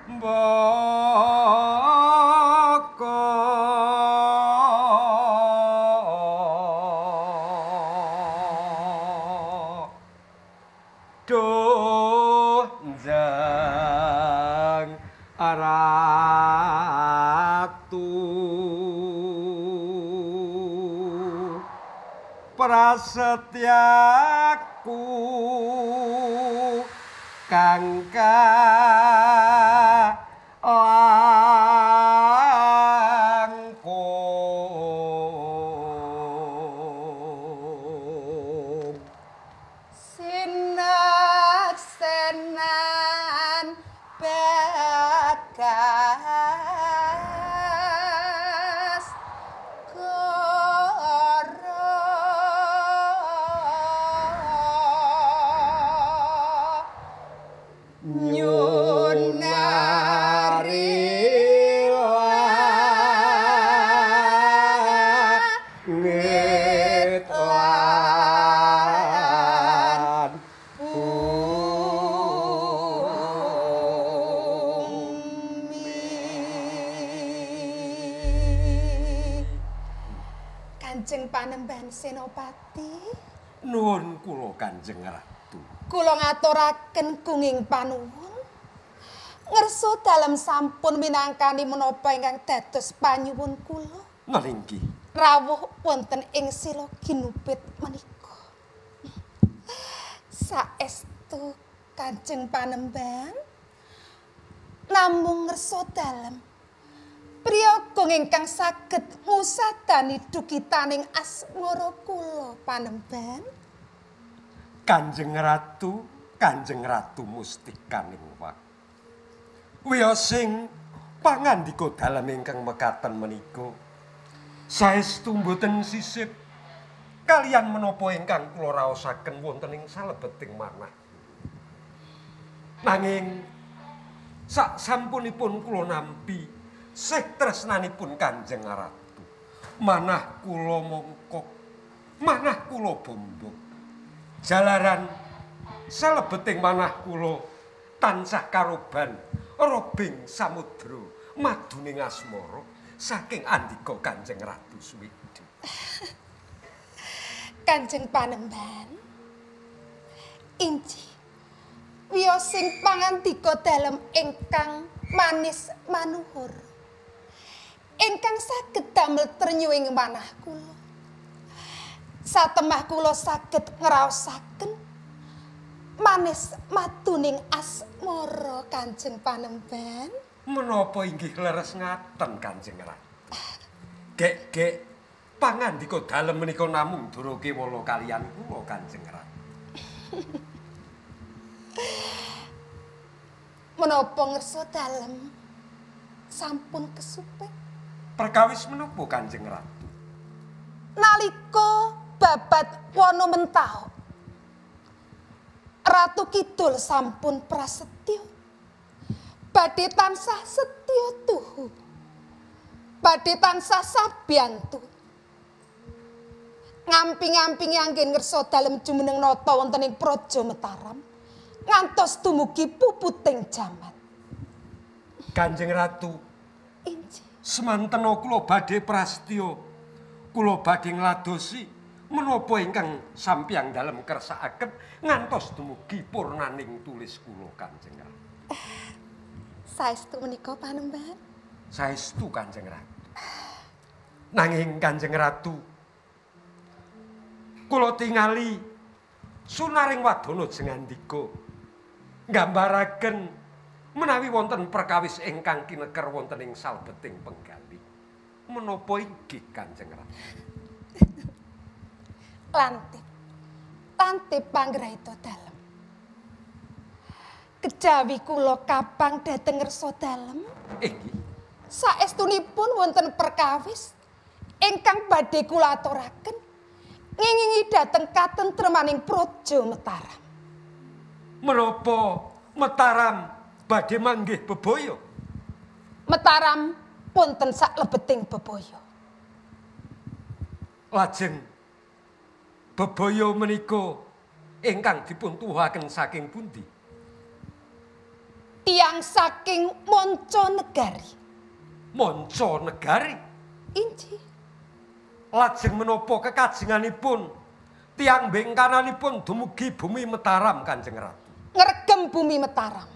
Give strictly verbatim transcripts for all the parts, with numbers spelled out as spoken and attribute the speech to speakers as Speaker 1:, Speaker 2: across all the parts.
Speaker 1: mbaka donjang ratu prasetyaku kang langkung
Speaker 2: sinaksenan bagas koro nyunari langit lan bumi. Kanjeng Panembahan Senopati,
Speaker 1: nuwun kula Kanjeng Ratu.
Speaker 2: kula ngaturaken gunging panuwun ngerso dalem sampun minangkani menapa ingkang dados panyuwun kula
Speaker 1: Nalinggi
Speaker 2: rawuh wonten ing sila ginupit menika. Saestu Kanjeng Panembahan namung ngerso dalem priyaga ingkang saged ngusadani dukitaning asmara kula Panembahan.
Speaker 1: Kanjeng Ratu, Kanjeng Ratu Mustikaning Wak. Wiyosing pangandika dalem ingkang mekaten menika saestu mboten sisip kalian menapa ingkang kula raosaken wonten ing salebeting manah. Nanging sak sampunipun kula nampi sih tresnanipun Kanjeng Ratu, manah kula mongkok, manah kula bombok. Jalaran salebeting manah kula tansah karoban robing samudra maduning asmara saking andika Kanjeng Ratu Swida.
Speaker 2: Kanjeng Panembahan, inji wiyosing pangandika dalem ingkang manis manuhur ingkang saged damel trenyuing manah kula. Satemah kula saged ngraosaken manis maduning asmara Kanjeng Panembahan.
Speaker 1: Menapa inggih leres ngaten Kanjeng Ratu? Gek-gek pangandika dalem menika namung dura kewala kaliyan kula Kanjeng Ratu.
Speaker 2: Menapa ngersa dalem sampun kesupet?
Speaker 1: Perkawis menapa Kanjeng Ratu?
Speaker 2: Nalika babat wana mentah Ratu Kidul sampun prasetya badhe tansah setya tuhu, badhe tansah sabiyantu ngamping-ngamping anggen ngersa dalem jumeneng nata wonten ing Praja Mataram ngantos dumugi puputing jamat.
Speaker 1: Kanjeng Ratu,
Speaker 2: Inji
Speaker 1: semantena kula badhe prasetya, kula badhe ngladosi menapa ingkang sampyang dalem kersakaken ngantos dumugi purnaning tulis kula Kanjeng Ratu.
Speaker 2: Saestu menika Panembahan?
Speaker 1: Saestu Kanjeng Ratu. Nanging Kanjeng Ratu, kula tingali sunaring wadana jengandika nggambaraken menawi wonten perkawis ingkang kineker wonten ing salebeting penggali. Menapa inggih Kanjeng Ratu?
Speaker 2: Lantip, lantip panggraita dalem. Kejawi kula kapang dhateng ngersa dalem.
Speaker 1: Inggih.
Speaker 2: Saestunipun wonten perkawis ingkang badhe kula aturaken ngingingi dhateng katentremaning Praja Mataram.
Speaker 1: Menapa Mataram badhe manggih bebaya?
Speaker 2: Mataram punten saklebeting bebaya.
Speaker 1: Lajeng bebaya menika ingkang dipun tuwuhaken saking pundi?
Speaker 2: tiang saking Monconegari.
Speaker 1: Monconegari?
Speaker 2: Inji.
Speaker 1: Lajeng menapa kekajenganipun tiang bengkananipun dumugi bumi Mataram Kanjeng Ratu?
Speaker 2: Ngregem bumi Mataram.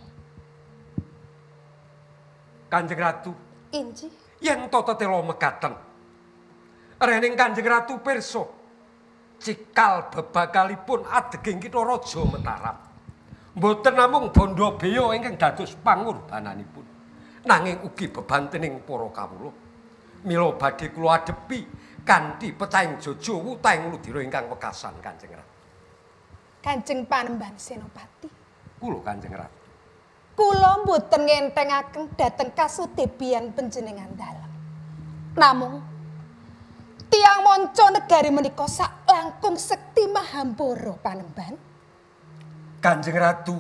Speaker 1: Kanjeng Ratu.
Speaker 2: Inji.
Speaker 1: Yen tata tela mekaten. Rening Kanjeng Ratu pirsa cikal bebakalipun adeging kita Raja Mataram. Mboten namung bondo beya ingkang dados pangurbananipun, nanging ugi bebantening para kawula. Mila badhe kula adepi kanthi pecahing jaja wutahing ludira ingkang wekasan Kanjeng Ratu.
Speaker 2: Kanjeng Panembahan Senopati.
Speaker 1: Kula Kanjeng Ratu.
Speaker 2: Kula mboten ngentengaken dhateng kasudebian panjenengan dalem. Namung tiang Monconegari menika sak langkung sekti Mahambara Panembahan.
Speaker 1: Kanjeng Ratu,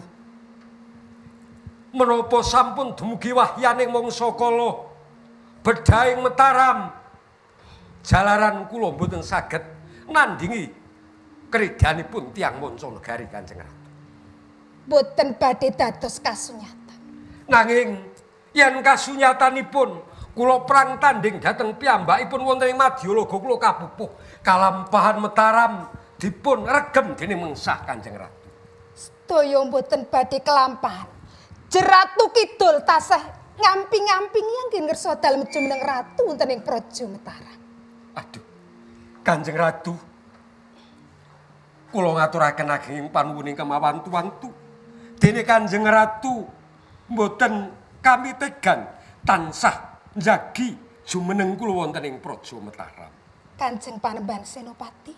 Speaker 1: menapa sampun dumugi wahyaning mangsa kala bedhahing Mataram, jalaran kula mboten saged nandingi kridyanipun tiang Monconegari Kanjeng Ratu.
Speaker 2: Boten badhe dados kasunyatan.
Speaker 1: Nanging yen kasunyatanipun kula prang tanding dhateng piyambakipun wonten ing Madyalaga kula kapupuh kalampahan Mataram dipun regem dening mengsah Kanjeng Ratu.
Speaker 2: Sedaya mboten badhe kelampahan. Jeratu Kidul tasih ngamping-ngampingi anggen ngersa dalem jumeneng ratu wonten ing Praja Mataram.
Speaker 1: Aduh. Kanjeng Ratu, kula ngaturaken ageng panuwun ingkang mawantu-wantu. Dene Kanjeng Ratu mboten kami tegan tansah njagi jumeneng kula wonten ing Praja Mataram.
Speaker 2: Kanjeng Panembahan Senopati.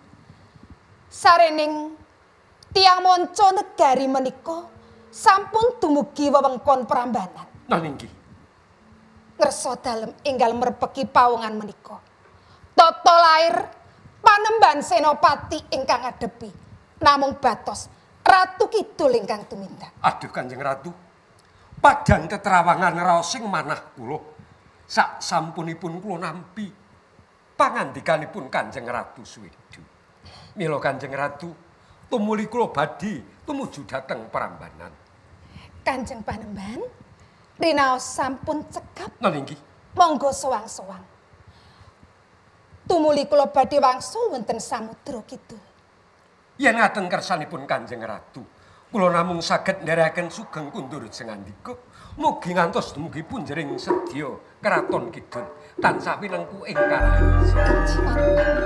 Speaker 2: Sarening tiang Monconegari menika sampun dumugi wewengkon Prambanan.
Speaker 1: Nah nggih.
Speaker 2: Ngersa dalem enggal merpeki pawongan menika. Tata lair Panembahan Senopati ingkang ngadepi namung batos Ratu Kidul ingkang tumindak.
Speaker 1: Aduh Kanjeng Ratu. Padang teterawangan raos sing manah kula. Sak sampunipun kula nampi pangandikanipun Kanjeng Ratu Swedu. Mila Kanjeng Ratu, tumuli kula badhe tumuju dhateng Prambanan.
Speaker 2: Kanjeng Panembahan, rinaos sampun cekap.
Speaker 1: Nah nggih.
Speaker 2: Monggo sowang-sowang. Tumuli kula badhe wangsul wonten Samudra Kidul.
Speaker 1: Yen ngaten kersanipun Kanjeng Ratu, kula namung saged nderekaken sugeng kundur jengandika mugi ngantos dumugi punjering sedya Kraton Kidul tansah winengku ing karahan.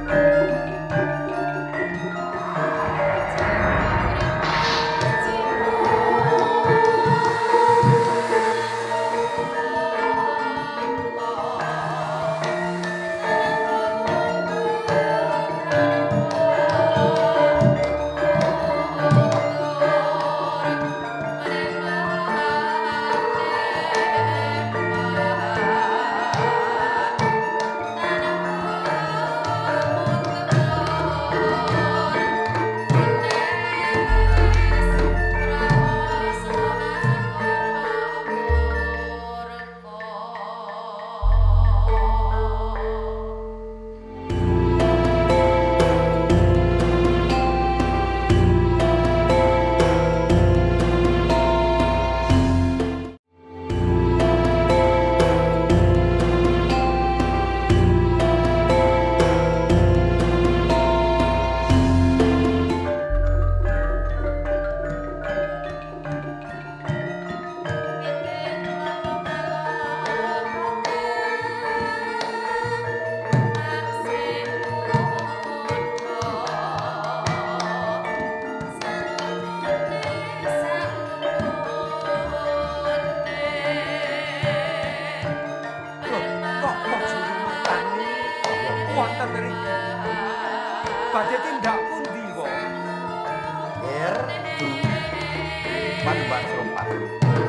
Speaker 1: Badhe tindak pundi kok?
Speaker 3: Ger, du, Panembahan Senopati.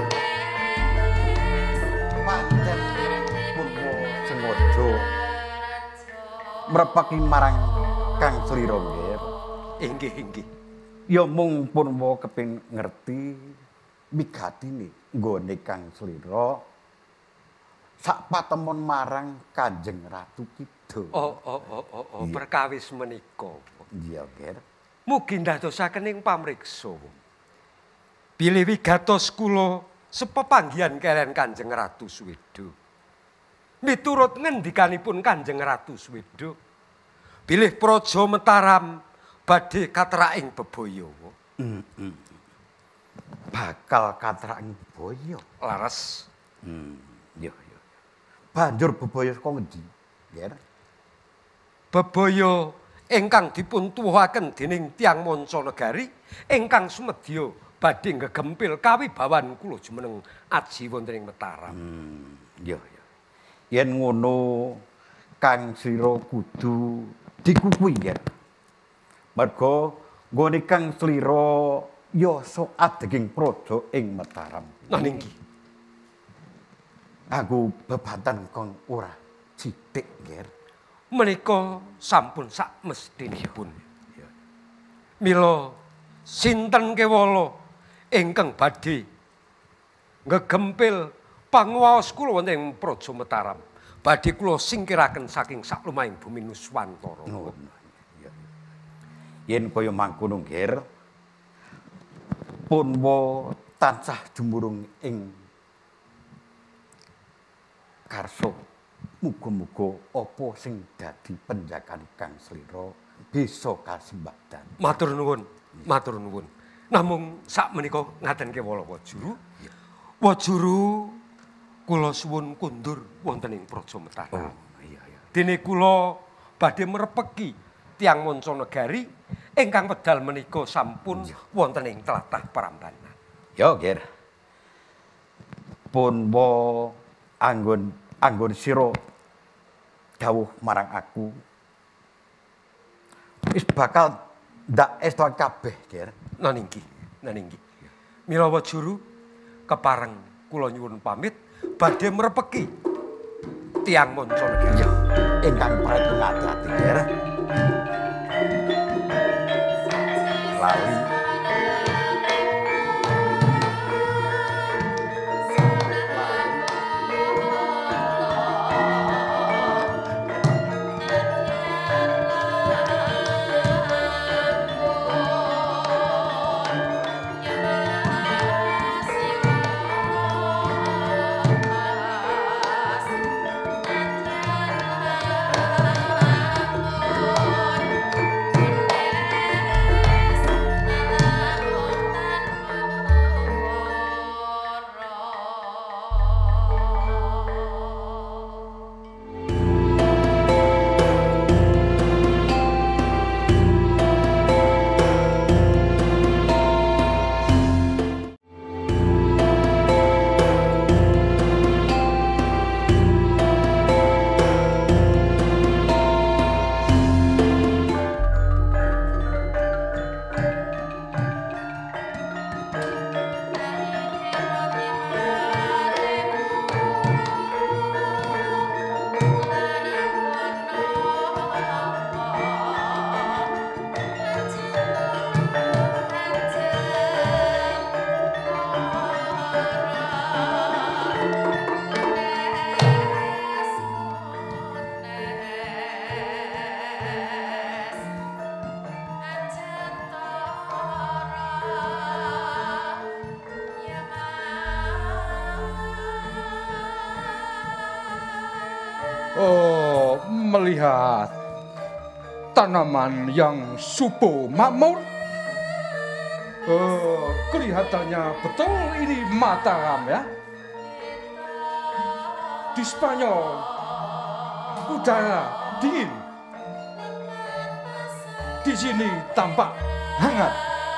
Speaker 3: Pancen Purwo sengaja mrepeki marang Kang Slira nggih.
Speaker 1: Inggih inggih.
Speaker 3: Ya mung Purwo kepin ngerti migatine nggone Kang Slira sak patemon marang Kanjeng Ratu Kidul.
Speaker 1: Oh oh oh oh, oh. Perkawis menika.
Speaker 3: Iya, Ger.
Speaker 1: Mugi ndadosaken ing pamriksa. bilih wigatos kula sepepanggihan kalian Kanjeng Ratu Suwedo. Miturut ngendikanipun Kanjeng Ratu Suwedo, bilih praja Mataram badhe katraking bebaya.
Speaker 3: Mm -mm. Bakal katraking bebaya.
Speaker 1: Laras.
Speaker 3: Hmm, yo yo. Banjur bebaya saka ngendi, Ger?
Speaker 1: Bebaya ingkang dipun tuwuhaken dening tiyang Mancanegari ingkang sumedya badhe ngegempil kawibawan kula jumeneng aji wonten ing Mataram.
Speaker 3: Hmm, yo yo. Yen ngono Kang Slira kudu dikukuhi, Ger. Merga nggone Kang Slira ya sok adeging praja ing Mataram.
Speaker 1: Nah niki.
Speaker 3: Aku bebantan kang ora sithik, Ger.
Speaker 1: Menika sampun sak mestinipun. Mila sinten kewala ingkang badhe ngegempil panguwaos kula wonten ing Praja Mataram, badhe kula singkiraken saking saklumahing bumi Nuswantara.
Speaker 3: Oh, yen kaya mangkono, Ger, punwa tansah jumurung ing karsa. Muga-muga apa sing dadi penjakan Kang Slira bisa kasembadan.
Speaker 1: Matur nuwun, matur nuwun. Namung sakmenika ngaten kewala Wajuru. Wajuru kula suwun kundur wonten ing Praja Mataram.
Speaker 3: Oh, iya iya.
Speaker 1: Dene kula badhe merepeki tiyang Mancanegari ingkang wedal menika sampun wonten ing tlatah Prambanan.
Speaker 3: Yo, Ger. Punwa anggon anggon sira dawuh marang aku wis bakal ndak estoan kabeh, Ger.
Speaker 1: Nah niki, nah niki. Mila Wajuru kepareng kula nyuwun pamit badhe merepeki tiyang Mancanegari
Speaker 3: Ingkang praeto ngati-ati, Ger. Lali
Speaker 4: Oh, melihat tanaman yang subur makmur. Oh, kelihatannya betul ini Mataram ya. Di Spanyol, udara dingin. Di sini tampak hangat.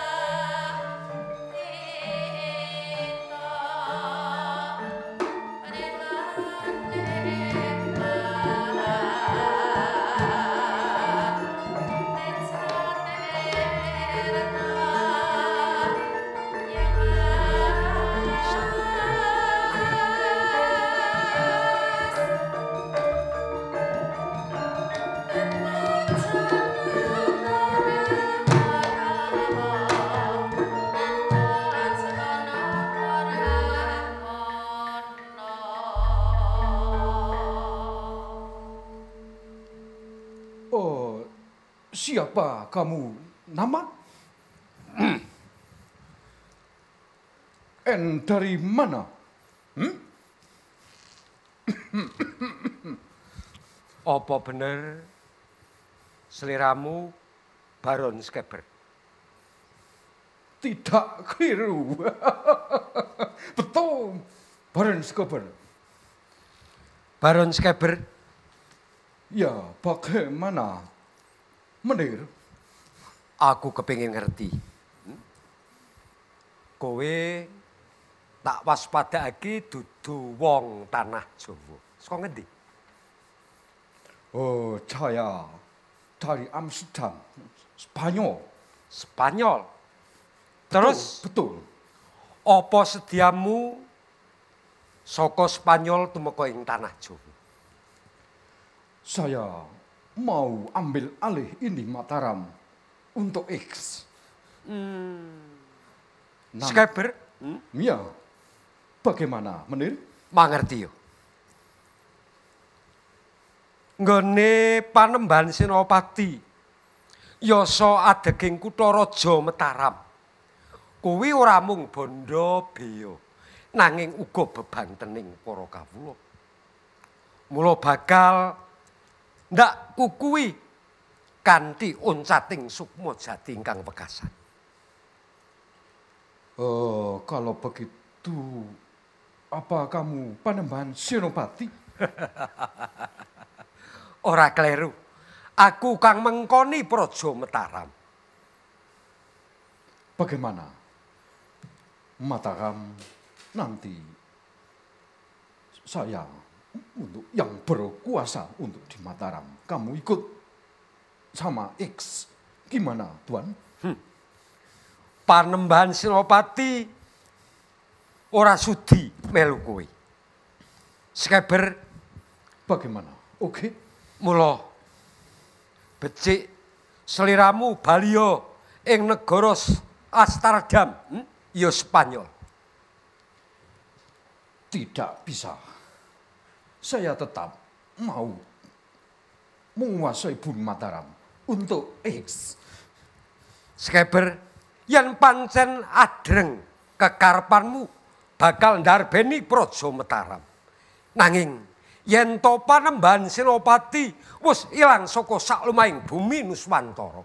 Speaker 4: Oh, siapa kamu? Nama? En dari mana? Hmm?
Speaker 1: Apa bener seliramu Baron Skeber?
Speaker 4: Tidak keliru. Betul, Baron Skeber.
Speaker 1: Baron Skeber?
Speaker 4: Ya, bagaimana, Menir?
Speaker 1: Aku kepingin ngerti. Hmm? Kowe tak waspadakake dudu wong tanah Jawa. Saka ngendi?
Speaker 4: Oh, saya dari Amsterdam, Spanyol.
Speaker 1: Spanyol. Terus
Speaker 4: Betul, betul.
Speaker 1: apa sediamu saka Spanyol tumeka ing tanah Jawa?
Speaker 4: Saya mau ambil alih ini Mataram untuk X.
Speaker 1: Hmm.
Speaker 4: Nam-
Speaker 1: Skeber? Hmm?
Speaker 4: Ya, bagaimana, Menir?
Speaker 1: Mangerti yo. Nggone Panembahan Senopati yasa adeging kutha raja Mataram. Kuwi ora mung bondo beya, nanging uga bebantening para kawula. Mula bakal ndak kukuwi kanthi oncating sukma jati ingkang wekasan.
Speaker 4: Oh, kalau begitu, apa kamu Panembahan Senopati?
Speaker 1: Ora kleru. Aku kang mengkoni praja Mataram.
Speaker 4: Bagaimana? Mataram nanti saya untuk yang berkuasa untuk di Mataram. Kamu ikut sama X. Gimana, Tuan?
Speaker 1: Panembahan Senopati ora sudi melu kowe. Skeber
Speaker 4: Bagaimana? Oke.
Speaker 1: mula becik seliramu baliya ing negara Amsterdam, hmm? ya Spanyol.
Speaker 4: Tidak bisa. Saya tetap mau menguasai bumi Mataram untuk X.
Speaker 1: Skeber yen pancen adreng kekarepanmu bakal ndarbeni praja Mataram. Nanging yen to Panembahan Senopati wis ilang saka saklumahing bumi Nuswantara.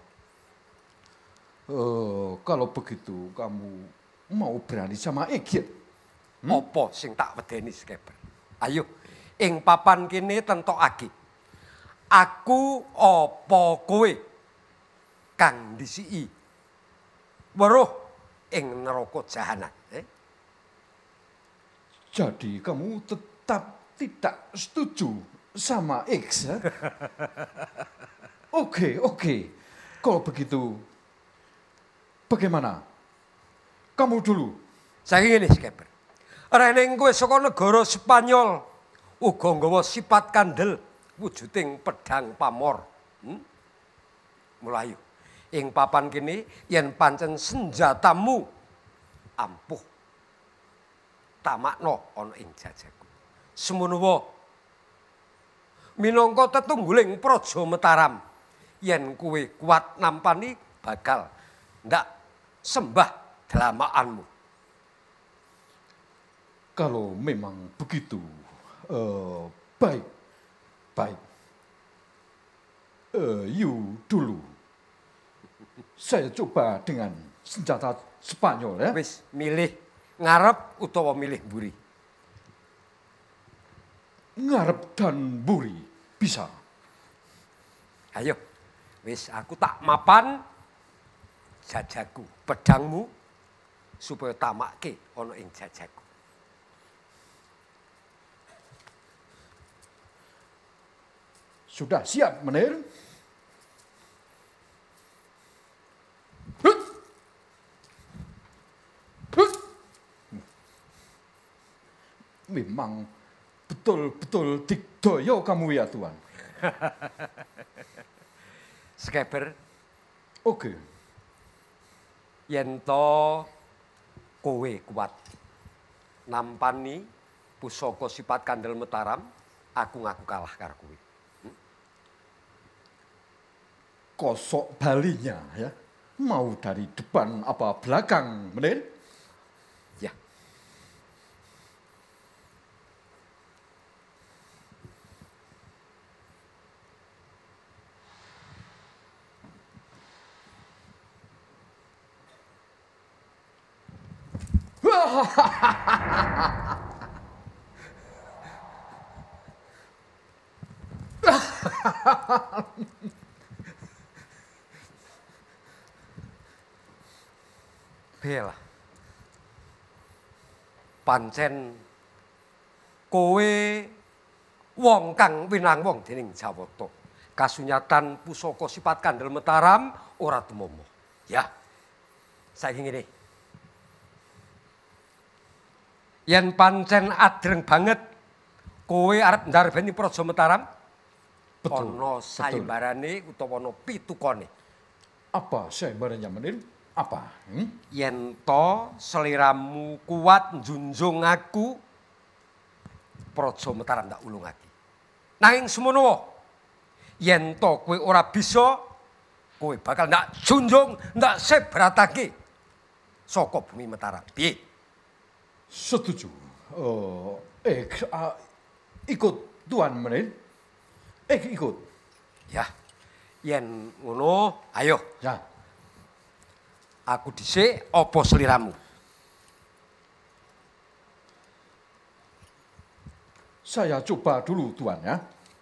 Speaker 4: Oh, kalau begitu kamu mau berani sama X ya?
Speaker 1: Hmm? Apa sing tak wedeni Skeber? Ayo, ing papan kene tentokake. Aku apa kowe kang disiki weruh ing neraka jahanam. Eh?
Speaker 4: Jadi kamu tetap tidak setuju sama X ya? Oke, oke. Kalau begitu, bagaimana? Kamu dulu.
Speaker 1: Saiki ngene Skeber. Rene kowe saka negara Spanyol uga nggawa sifat kandel wujuding pedhang pamor. Hmm? Mulai ing papan kene yen pancen senjatamu ampuh tamakna ana ing jajaku. Semono wae minangka tetungguling praja Mataram yen kowe kuat nampani bakal ndak sembah delamaanmu.
Speaker 4: Kalau memang begitu, uh, baik, baik. Uh, you dulu. Saya coba dengan senjata Spanyol ya.
Speaker 1: Wis milih ngarep utawa milih mburi.
Speaker 4: Ngarep dan buri bisa.
Speaker 1: Ayo, wis aku tak mapan jajaku, pedangmu supaya tamakke ana ing jajaku.
Speaker 4: Sudah siap, Menir? Memang betul-betul digdoyo kamu ya, Tuan.
Speaker 1: Skeber,
Speaker 4: Oke.
Speaker 1: yen to kowe kuat nampani pusaka sifat kandel Mataram, aku ngaku kalah karo kowe.
Speaker 4: Kosok balinya ya. Mau dari depan apa belakang, Menir?
Speaker 1: Ya, Bela. Pancen kowe wong kang winang wong dening Jawata. Kasunyatan pusaka sifat kandel Mataram ora tumomo. Ya. Saiki ngene. Yen pancen adreng banget kowe arep ndarbeni Praja Mataram,
Speaker 4: Betul,
Speaker 1: ana
Speaker 4: betul.
Speaker 1: sayembarane utawa ana pitukane.
Speaker 4: Apa sayembaranya menir? Apa? Hmm?
Speaker 1: Yen to seliramu kuat njunjung aku, Praja Mataram tak ulungake. Nanging semono wae. Yen to kowe ora bisa, kowe bakal ndak junjung, ndak sebratake saka bumi Mataram. Piye?
Speaker 4: Setuju. Oh, eh, uh, ikut Tuan menir. Eh, ikut.
Speaker 1: Ya. Yen ngono, ayo.
Speaker 4: Ya.
Speaker 1: Aku dhisik apa seliramu?
Speaker 4: Saya coba dulu Tuan ya.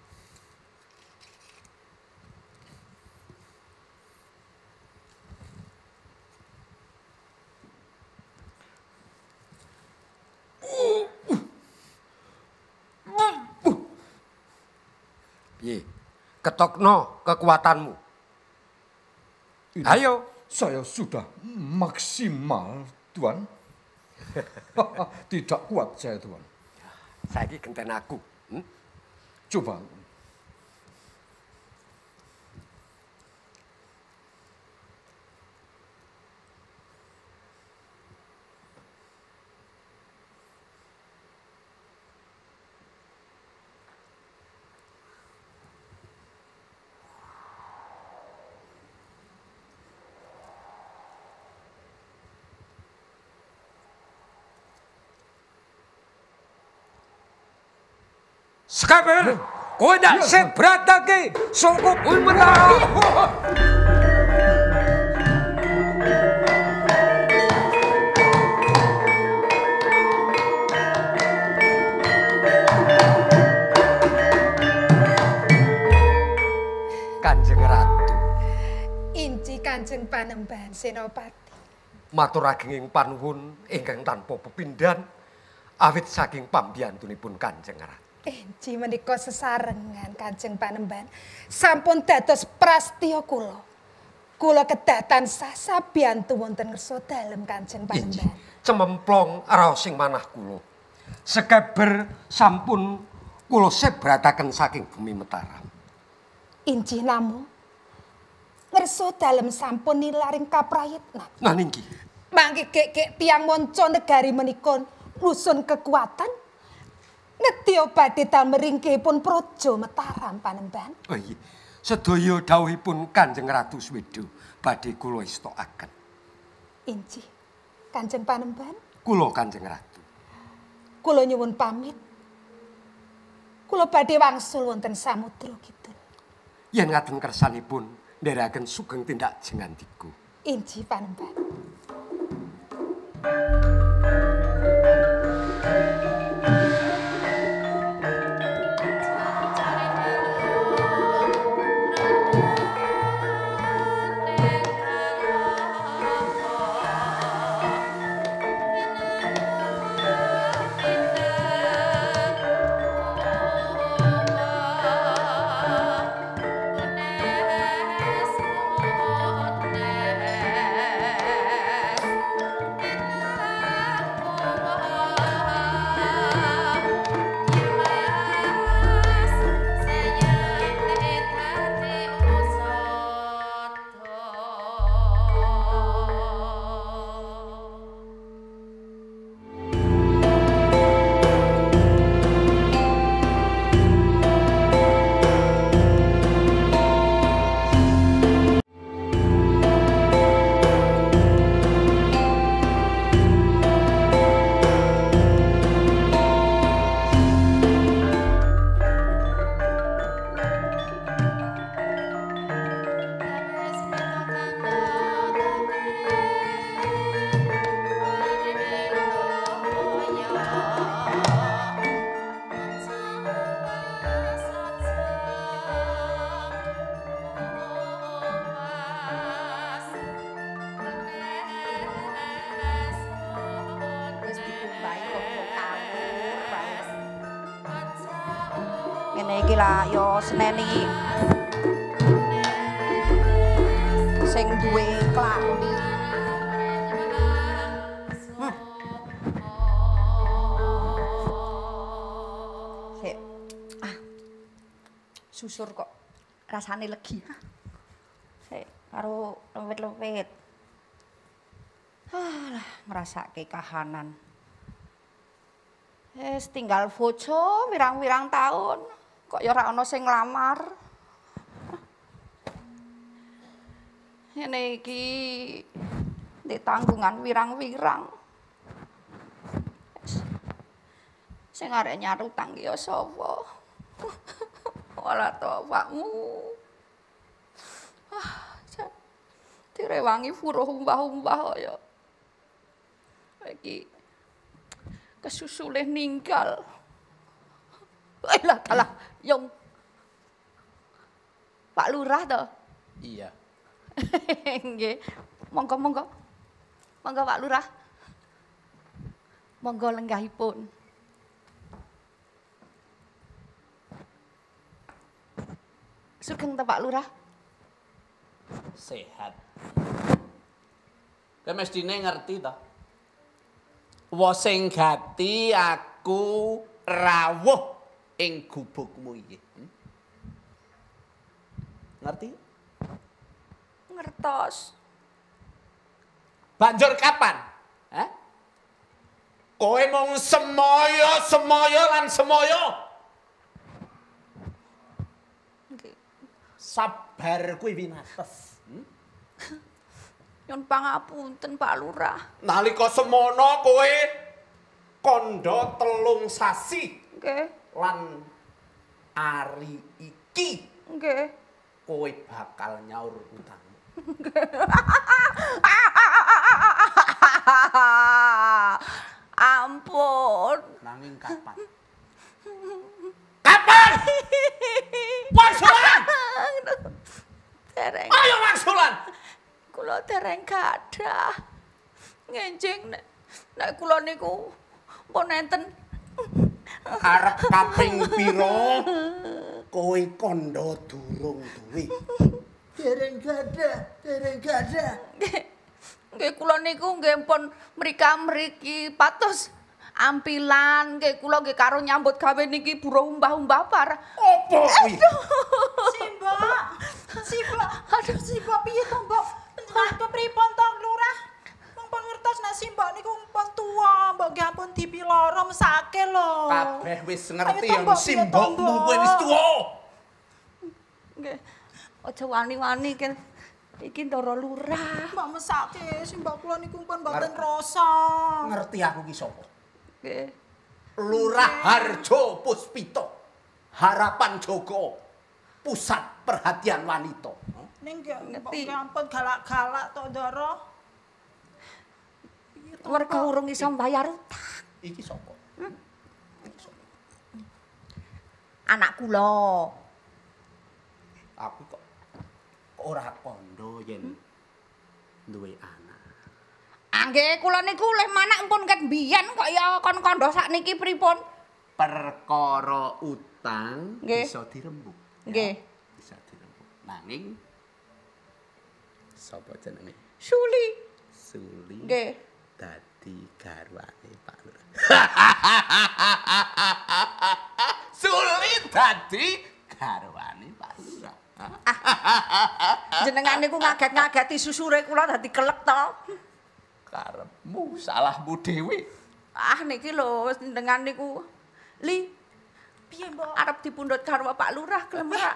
Speaker 1: Piye? Ketokno kekuatanmu.
Speaker 4: Ini
Speaker 1: Ayo.
Speaker 4: Saya sudah maksimal, Tuan. Tidak kuat saya, Tuan.
Speaker 1: Saiki genten aku. Hmm?
Speaker 4: Coba.
Speaker 1: Sekaber, kowe ndak sebratake saka bumi Mataram. Kanjeng Ratu,
Speaker 2: Inci Kanjeng Panembahan Senopati.
Speaker 1: matur agenging panuwun ingkang tanpa pepindhan awit saking pambiyantunipun Kanjeng Ratu.
Speaker 2: Inci menika sesarengan Kanjeng Panembahan sampun dados prastya kula. Kula kedah tansah sabiyantu wonten ngersa dalem Kanjeng
Speaker 1: Inji,
Speaker 2: Panembahan.
Speaker 1: cememplong raos sing manah kula. Sekeber sampun kula sebrataken saking bumi Mataram.
Speaker 2: Inci namung ngersa dalem sampun nilaring kaprayitnan.
Speaker 1: Nah niki,
Speaker 2: Mangke kek tiang monco negari menika nusun kekuatan nedya badhe dalmeringkehipun Praja Mataram Panembahan.
Speaker 1: oh iya, sedaya dawuhipun Kanjeng Ratu Sweda badhe kula istokaken.
Speaker 2: Inci Kanjeng Panembahan,
Speaker 1: Kula Kanjeng Ratu.
Speaker 2: kula nyuwun pamit. Kula badhe wangsul wonten Samudra Kidul.
Speaker 1: Yen ngaten kersanipun ndherekaken sugeng tindak jengantiku.
Speaker 2: Inci Panembahan.
Speaker 5: Yes. Ngene iki lah ya seneni sing duwe klambi. Hmm. Sik. Ah. Susur kok rasane legi. Sik karo lempit-lempit. Ah, ngrasake kahanan. Wis tinggal bojo wirang-wirang taun, kok ya ora ana sing nglamar. Ngene iki ndek tanggungan wirang-wirang. Sing arek nyarutang ya sapa? Ora to awakmu. Ah, jan direwangi furuh umbah-umbah kaya. Iki kesusuleh ninggal. Lah dalah, Yung. Pak Lurah to?
Speaker 6: Iya.
Speaker 5: Nggih. Monggo monggo. Monggo Pak Lurah. Monggo lenggahipun. Sugeng ta Pak Lurah?
Speaker 6: Sehat. Kowe mestine ngerti to. Wa sing gati aku rawuh ing gubukmu iki. Hmm? Ngerti?
Speaker 5: Ngertos.
Speaker 6: Banjur kapan? Hah? Kowe mung semoyo, semoyo lan semoyo.
Speaker 5: Nggih.
Speaker 6: Sabar kuwi winates. Hmm?
Speaker 5: Nyun pangapunten Pak Lurah.
Speaker 6: Nalika semono kowe kandha telung sasi
Speaker 5: Nggih.
Speaker 6: lan ari iki
Speaker 5: Nggih.
Speaker 6: kowe bakal nyaur utangmu.
Speaker 5: Ampun.
Speaker 6: Nanging kapan? Kapan? Wangsulan!
Speaker 5: Dereng.
Speaker 6: Ayo wangsulan!
Speaker 5: Kula dereng gadah. Ngenjing nek nek kula niku pun enten
Speaker 6: Arep kaping pira kowe kandha durung duwe. Dereng gadah, dereng gadah.
Speaker 5: nggih kula niku nggih pun mrika-mriki patos ampilan nggih kula nggih karo nyambut gawe niki buruh umbah-umbah par.
Speaker 6: Apa kuwi?
Speaker 7: Simbok. Simbok. Aduh Simbok piye to, Mbok? Panjenengan kepripun to, Lurah? Mumpun ngertos nek Simbok niku mumpun tuwa, Mbok nggih ampun dipiloro mesake lho.
Speaker 6: Kabeh wis ngerti
Speaker 7: Ayo,
Speaker 6: yang
Speaker 7: Mbok, piye to,
Speaker 6: simbokmu
Speaker 7: Mbok?
Speaker 6: kowe wis tuwa.
Speaker 5: Nggih. Aja wani-wani kan iki ndara lurah.
Speaker 7: Mbok mesake Simbok kula niku mumpun mboten
Speaker 6: Ngerti.
Speaker 7: rasa.
Speaker 6: Ngerti aku ki sapa?
Speaker 5: Nggih.
Speaker 6: Lurah Harjo Puspito. Harapan Joko. Pusat perhatian wanita.
Speaker 7: Ning nggih Mbok
Speaker 5: Ngerti.
Speaker 7: nggih ampun galak-galak to, Ndara. Piye to,
Speaker 5: Warga
Speaker 7: Mbok?
Speaker 5: urung iso mbayar utang.
Speaker 6: Iki sapa?
Speaker 5: Anak kula.
Speaker 6: Aku kok ora kondo yen duwe anak.
Speaker 5: Angge kula niku leh manak pun ket biyen kok ya kon kandha sakniki pripun?
Speaker 6: Perkara utang
Speaker 5: Nggih.
Speaker 6: bisa dirembuk. ya.
Speaker 5: Nggih.
Speaker 6: Bisa dirembuk. Nanging sapa jenenge?
Speaker 5: Suli.
Speaker 6: Suli.
Speaker 5: Nggih.
Speaker 6: Dadi garwane Pak Lurah. Suli dadi garwane Pak Lurah.
Speaker 5: Jenengan niku ngaget-ngageti susure kula dadi kelek to.
Speaker 6: Karepmu salahmu dhewe.
Speaker 5: Ah niki lho jenengan niku Li
Speaker 7: Piye, Mbok?
Speaker 5: arep dipundhut karo Pak Lurah gelem ora?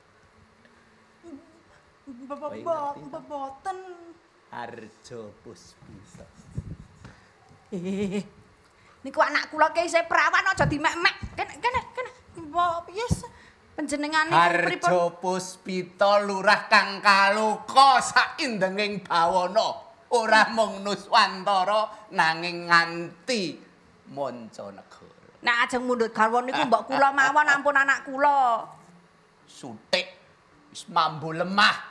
Speaker 7: Mbok mbok mbok boten.
Speaker 6: Harjo Puspito.
Speaker 5: Eh. Niku anak kula ki isih prawan aja dimek-mek. Kene kene kene.
Speaker 7: Mbok piye?
Speaker 5: Panjenengan niku pripun?
Speaker 6: Harjo Puspito lurah kang kaluka saindenging bawana. Ora mung Nuswantara nanging nganti Mancanegara.
Speaker 5: Nek ajeng mundhut garwa niku mbok kula mawon ampun anak kula.
Speaker 6: Sutik wis mambu lemah.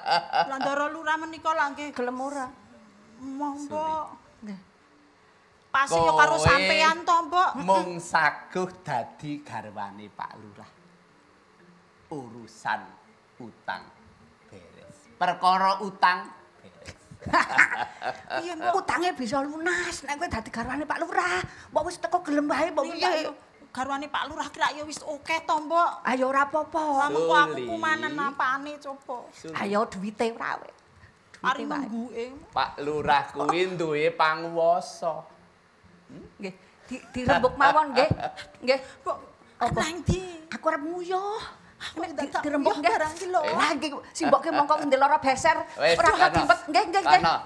Speaker 7: Landara Lurah menika langge
Speaker 5: Gelem ora?
Speaker 7: monggo.
Speaker 5: Nggih.
Speaker 7: Pas yo karo sampean to, Mbok.
Speaker 6: Mung saguh dadi garwane Pak Lurah. Urusan utang beres. Perkara utang beres.
Speaker 7: Iya, Mbok.
Speaker 5: Utange bisa lunas nek kowe dadi garwane Pak Lurah. Mbok wis teko gelem wae mbok piye.
Speaker 7: Garwane Pak Lurah kira yo wis oke to, Mbok.
Speaker 5: Ayo ora apa-apa.
Speaker 7: Lamun kok aku kumanen apane coba.
Speaker 5: Ayo duwite ora wae.
Speaker 7: Ari nungguke.
Speaker 6: Pak Lurah kuwi duwe panguwasa.
Speaker 5: Nggih, di dirembuk mawon nggih. Nggih.
Speaker 7: Kok
Speaker 5: Apa?
Speaker 7: nang ndi?
Speaker 5: Aku arep nguyuh. Nek di-
Speaker 7: tak
Speaker 5: dirembuk
Speaker 7: nguyuh
Speaker 5: nggih.
Speaker 7: barang iki lho.
Speaker 5: Lah nggih simbokke mongko ndeloro beser.
Speaker 6: Wis,
Speaker 5: Ora usah
Speaker 6: kana.
Speaker 5: dimpet. Nggih, nggih, nggih.
Speaker 6: Kana.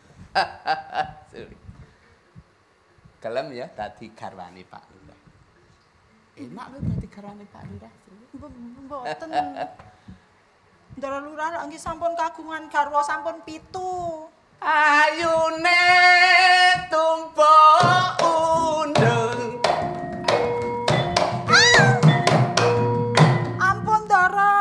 Speaker 6: Gelem ya dadi garwane Pak Lurah. Enak lho dadi garwane Pak Lurah.
Speaker 7: Mboten. Ndara Lurah lak nggih sampun kagungan garwa sampun pitu.
Speaker 6: Ayune tumpuk undung.
Speaker 7: Ampun, Ndara.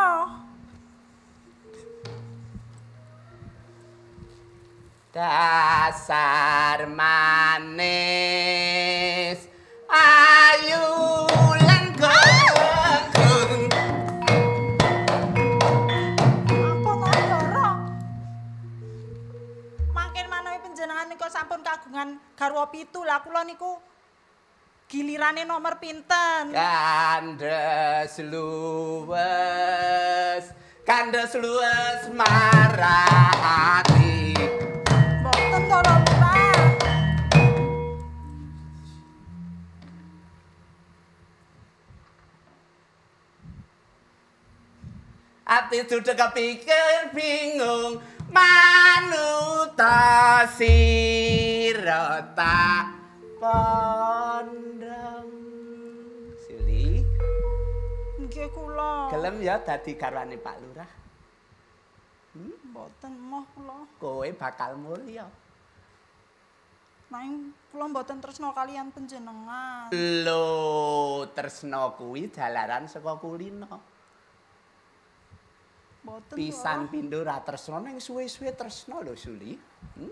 Speaker 6: Dasar manis ayu lenggeng.
Speaker 7: Ampun, Ndara. Makin manawi panjenengan niku sampun kagungan garwa pitu. Lah kula niku gilirane nomor pinten?
Speaker 6: Kandes luwes, kandes luwes marati.
Speaker 7: Mboten, Ndara Lurah.
Speaker 6: Ati sudah kepikir bingung manuta sira tak pondong. Sili,
Speaker 7: Nggih kula.
Speaker 6: gelem ya dadi garwane Pak Lurah.
Speaker 7: Mboten moh kula.
Speaker 6: Kowe bakal mulya.
Speaker 7: Nanging kula mboten tresna kalian panjenengan.
Speaker 6: Lho, tresna kuwi jalaran saka kulino.
Speaker 7: Mboten.
Speaker 6: Pisan pindho ra tresna ning suwe-suwe tresna lho, Suli. Hmm?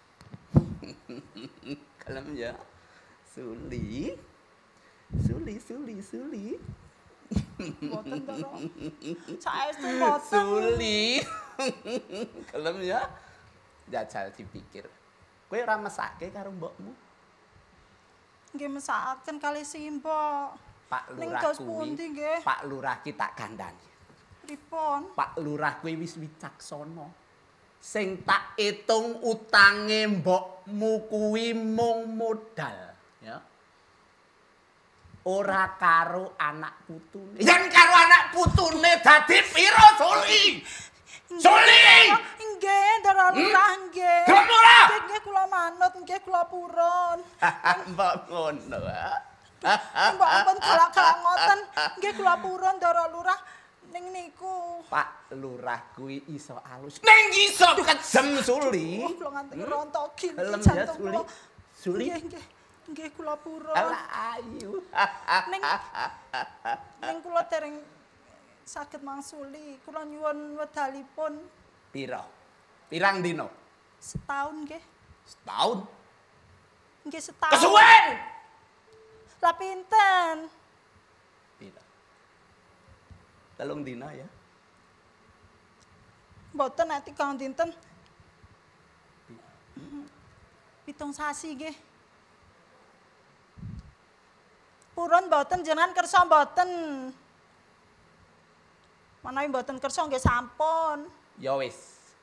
Speaker 6: Kalem ya. Suli. Suli, Suli, Suli.
Speaker 7: Mboten, Ndara. Saestu mboten.
Speaker 6: Suli. Kalem ya. Jajal dipikir. Kowe ora mesake karo mbokmu.
Speaker 7: Nggih mesakaken kali simbok.
Speaker 6: Pak
Speaker 7: Ning
Speaker 6: Lurah
Speaker 7: dos
Speaker 6: kuwi.
Speaker 7: pundi nggih?
Speaker 6: Pak Lurah ki tak kandhani.
Speaker 7: Pripun?
Speaker 6: Pak Lurah kuwi wis wicaksana. Sing tak itung utange mbokmu kuwi mung modal, ya. Ora karo anak putune. Yen karo anak putune dadi pira, Suli? Suli!
Speaker 7: Nggih, Ndara Lurah nggih.
Speaker 6: Gelem ora?
Speaker 7: Nggih, nggih kula manut, nggih kula purun.
Speaker 6: Mbok ngono, ha.
Speaker 7: Mbok ampun galak-galak ngoten. Nggih kula purun, Ndara Lurah. Ning niku.
Speaker 6: Pak Lurah kuwi iso alus. Ning iso kejem, Suli.
Speaker 7: Oh, kula nganti rontoki
Speaker 6: Gelem
Speaker 7: niki
Speaker 6: ya,
Speaker 7: jantung
Speaker 6: Suli.
Speaker 7: kula.
Speaker 6: Suli.
Speaker 7: Nggih, nggih. Nggih kula purun.
Speaker 6: Alah ayu.
Speaker 7: Ning ning kula dereng saged mangsuli. Kula nyuwun wedalipun
Speaker 6: Pira? Pirang dino?
Speaker 7: setahun nggih.
Speaker 6: Setahun.
Speaker 7: Nggih setahun.
Speaker 6: Kesuwen.
Speaker 7: Lah pinten?
Speaker 6: Pira? Telung dina ya.
Speaker 7: Mboten nek tigang dinten. Pitung sasi nggih. Purun mboten jenengan kersa mboten. Manawi mboten kersa nggih sampun.
Speaker 6: Ya wis.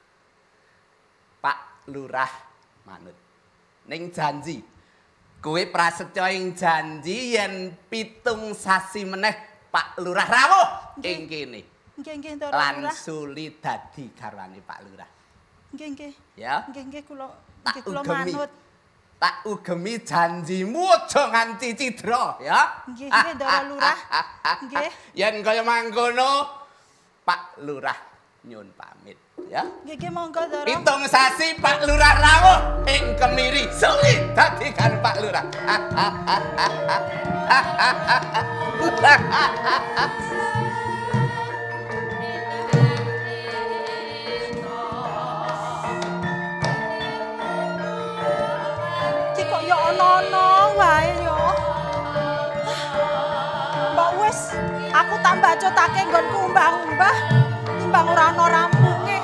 Speaker 6: Pak Lurah manut. Ning janji. Kowe prasetya ing janji yen pitung sasi meneh Pak Lurah rawuh ing kene.
Speaker 7: Nggih nggih Ndara
Speaker 6: Lan
Speaker 7: Lurah.
Speaker 6: Suli dadi garwane Pak Lurah.
Speaker 7: Nggih nggih.
Speaker 6: Ya.
Speaker 7: Nggih nggih kula
Speaker 6: Tak
Speaker 7: nggih kula
Speaker 6: ugemi.
Speaker 7: manut.
Speaker 6: Tak ugemi janjimu aja nganti cidra ya.
Speaker 7: Nggih nggih Ndara Lurah. Nggih.
Speaker 6: Yen kaya mangkono Pak Lurah nyun pamit ya.
Speaker 7: Nggih nggih monggo Ndara.
Speaker 6: Pitung sasi Pak Lurah rawuh ing Kemiri. Suli dadi kan Pak Lurah.
Speaker 7: Iki kok ya ana-ana. wis, aku tak mbacotake nggonku umbah-umbah timbang ora ana rampunge.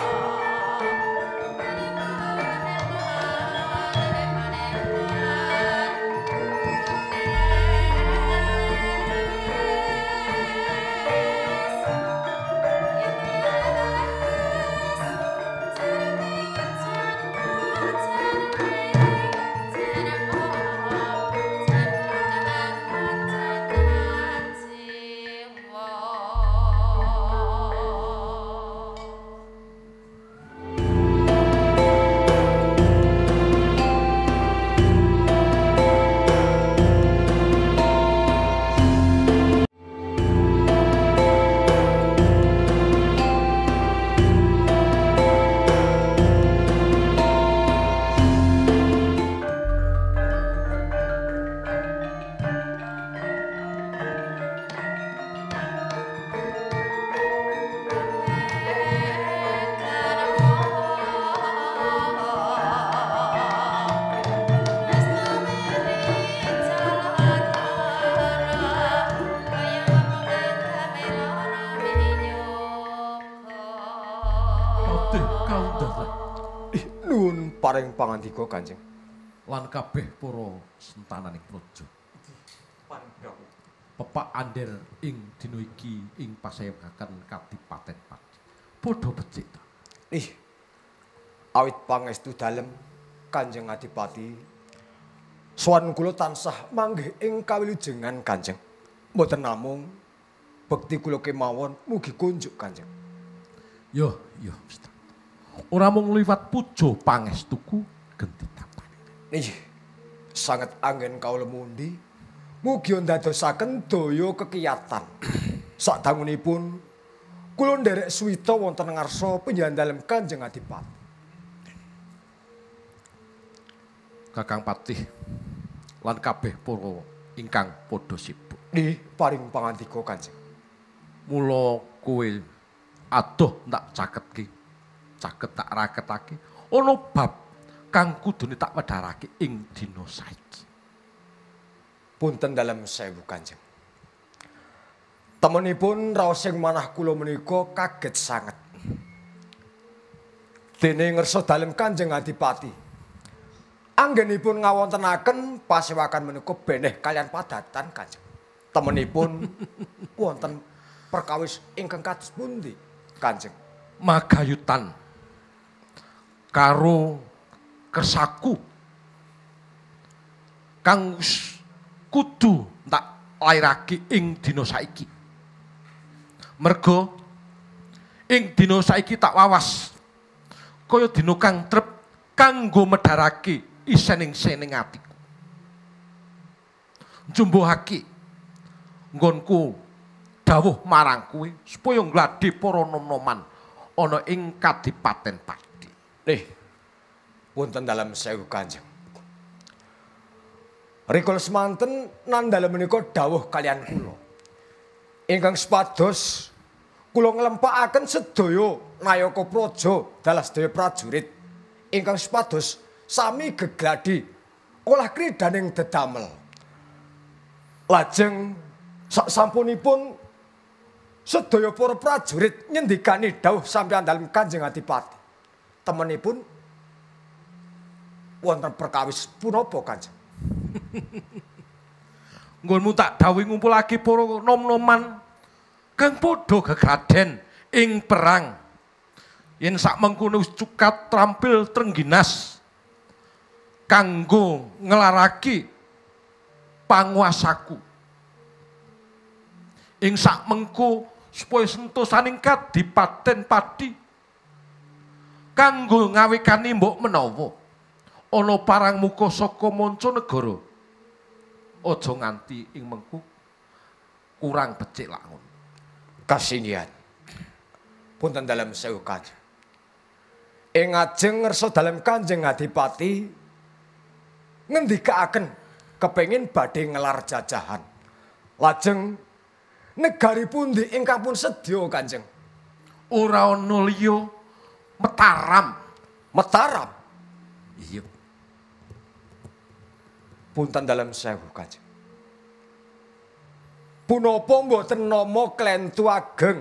Speaker 8: Paring pangandika Kanjeng
Speaker 9: lan kabeh para sentananing praja. Pepak Ander ing dina iki ing pasayaken Kadipaten Pati. Padha becik ta.
Speaker 8: Ih. Awit pangestu dalem Kanjeng Adipati. Sowan kula tansah manggih ing kawilujengan Kanjeng. Mboten namung bekti kula kemawon mugi kunjuk Kanjeng.
Speaker 9: Yo, yo, Mister. Ora mung liwat puja pangestuku genti tapan.
Speaker 8: Nggih. Sanget anggen kawula mundi mugi ndadosaken daya kekiyatan. Sadangunipun kula nderek suwita wonten ngarsa panjenengan Kanjeng Adipati.
Speaker 9: Kakang Patih lan kabeh para ingkang padha sibuk.
Speaker 8: Nggih, paring pangandika Kanjeng.
Speaker 9: Mula kowe adoh tak caketke, caket tak raketake ana bab kang kudune tak wedharake ing dina saiki.
Speaker 8: Punten dalem sewu Kanjeng. Temenipun raos sing manah kula menika kaget sanget. Dene ngersa dalem Kanjeng Adipati. Anggenipun ngawontenaken pasewakan menika beneh kalian padatan Kanjeng. Temenipun wonten perkawis ingkang kados pundi Kanjeng?
Speaker 9: Magayutan karo kersaku kang kudu tak lairake ing dina saiki. Merga ing dina saiki tak wawas kaya dina kang trep kanggo medharake isening-sening atiku. Njumbuhake nggonku dawuh marang kowe supaya ngladhi para nom-noman ana ing Kadipaten Pati.
Speaker 8: Nih, punten dalem sewu Kanjeng. Rikala semanten nandhale menika dawuh kalian kula. Ingkang supados kula nglempakaken sedaya nayaka praja dalah sedaya prajurit ingkang supados sami gegladi olah kridaning dedamel. Lajeng saksampunipun sedaya para prajurit nyendikani dawuh sampeyan dalem Kanjeng Adipati. Temenipun wonten perkawis punapa Kanjeng?
Speaker 9: Nggonmu tak dawuhi ngumpulake para nom-noman kang padha gegaden ing perang. Yen sak mengkono wis cukat trampil trengginas kanggo nglaraki panguasaku. Ing sak mengko supaya sentosaning Kadipaten Pati kanggo ngawekani mbok menawa ana parang muka saka manca negara. Aja nganti ing mengku kurang becik langun.
Speaker 8: Kasinggihan. Punten dalem sewu Kanjeng. Ing ajeng ngersa dalem Kanjeng Adipati ngendikaaken kepengin badhe ngelar jajahan. Lajeng negari pundi ingkang pun sedya Kanjeng?
Speaker 9: Ora ana liya Mataram.
Speaker 8: Mataram.
Speaker 9: Iya.
Speaker 8: Punten dalem sewu Kanjeng. punapa mboten nama Klentu Ageng?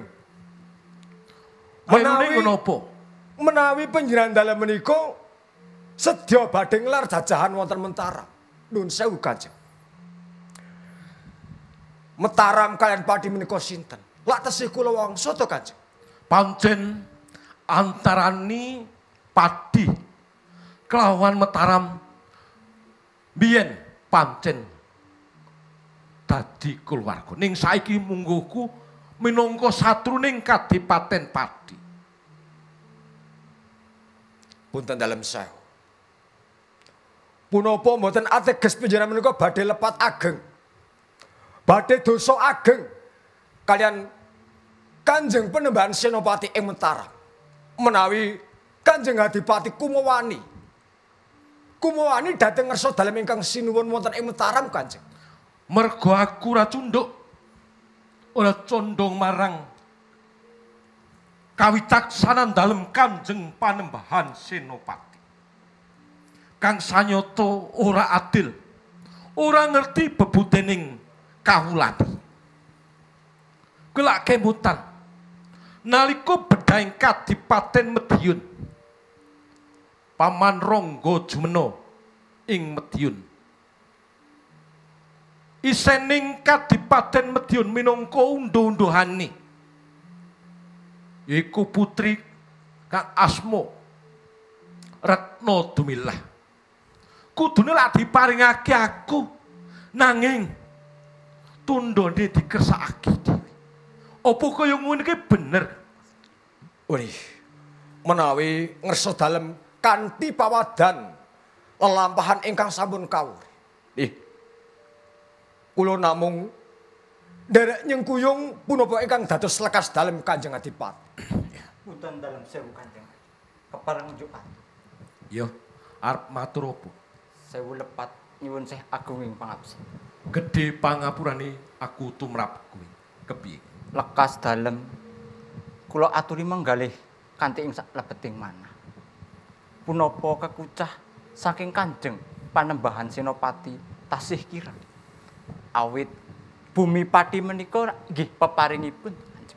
Speaker 9: Menawi menapa?
Speaker 8: Menawi panjenengan dalem menika sedya badhe nglar jajahan wonten Mataram. Nuwun sewu Kanjeng. Mataram kalian padi menika sinten? Lak tesih kula wangsa to Kanjeng.
Speaker 9: Pancen antarani padi kelawan Mataram biyen pancen dadi kulawarga. Ning saiki mungguhku minangka satruning Kadipaten Padi.
Speaker 8: Punten dalem sewu. Punapa mboten ateges panjenengan menika badhe lepat ageng. Badhe dosa ageng kalian Kanjeng Panembahan Senopati ing Mataram. Menawi Kanjeng Adipati Kumawani Kumawani dhateng ngersa dalem ingkang sinuwun wonten ing Mataram Kanjeng.
Speaker 9: Mergo aku ora cunduk ora condong marang kawicaksanan dalem Kanjeng Panembahan Senopati. Kang sanyata ora adil, ora ngerti bebudening kawulane. Kelak kemutan nalika bedhahing Kadipaten Mediun Paman Rangga Jumena ing Mediun. Isening Kadipaten Mediun minangka unduh-unduhane yaiku putri kang asma Retna Dumilah. Kudune lak diparingake aku nanging tundhone dikersakake dhewe. Apa kaya ngono iki bener?
Speaker 8: Wih, menawi ngersa dalem kanthi pawadan lelampahan ingkang sampun kawuri. Ih. Kula namung nderek nyengkuyung punapa ingkang dados lekas dalem Kanjeng Adipati.
Speaker 10: Punten dalem sewu Kanjeng. Kepareng njukan.
Speaker 9: Yo, arep matur apa?
Speaker 10: Sewu lepat nyuwun Syekh Agunging pangabsen.
Speaker 9: Gedhe pangapurane aku tumrap kowe. Kepiye?
Speaker 10: Lekas dalem kula aturi menggalih kanthi ing saklebeting manah. Punapa kekucah saking Kanjeng Panembahan Senopati tasih kirang. Awit bumi Pati menika nggih peparingipun.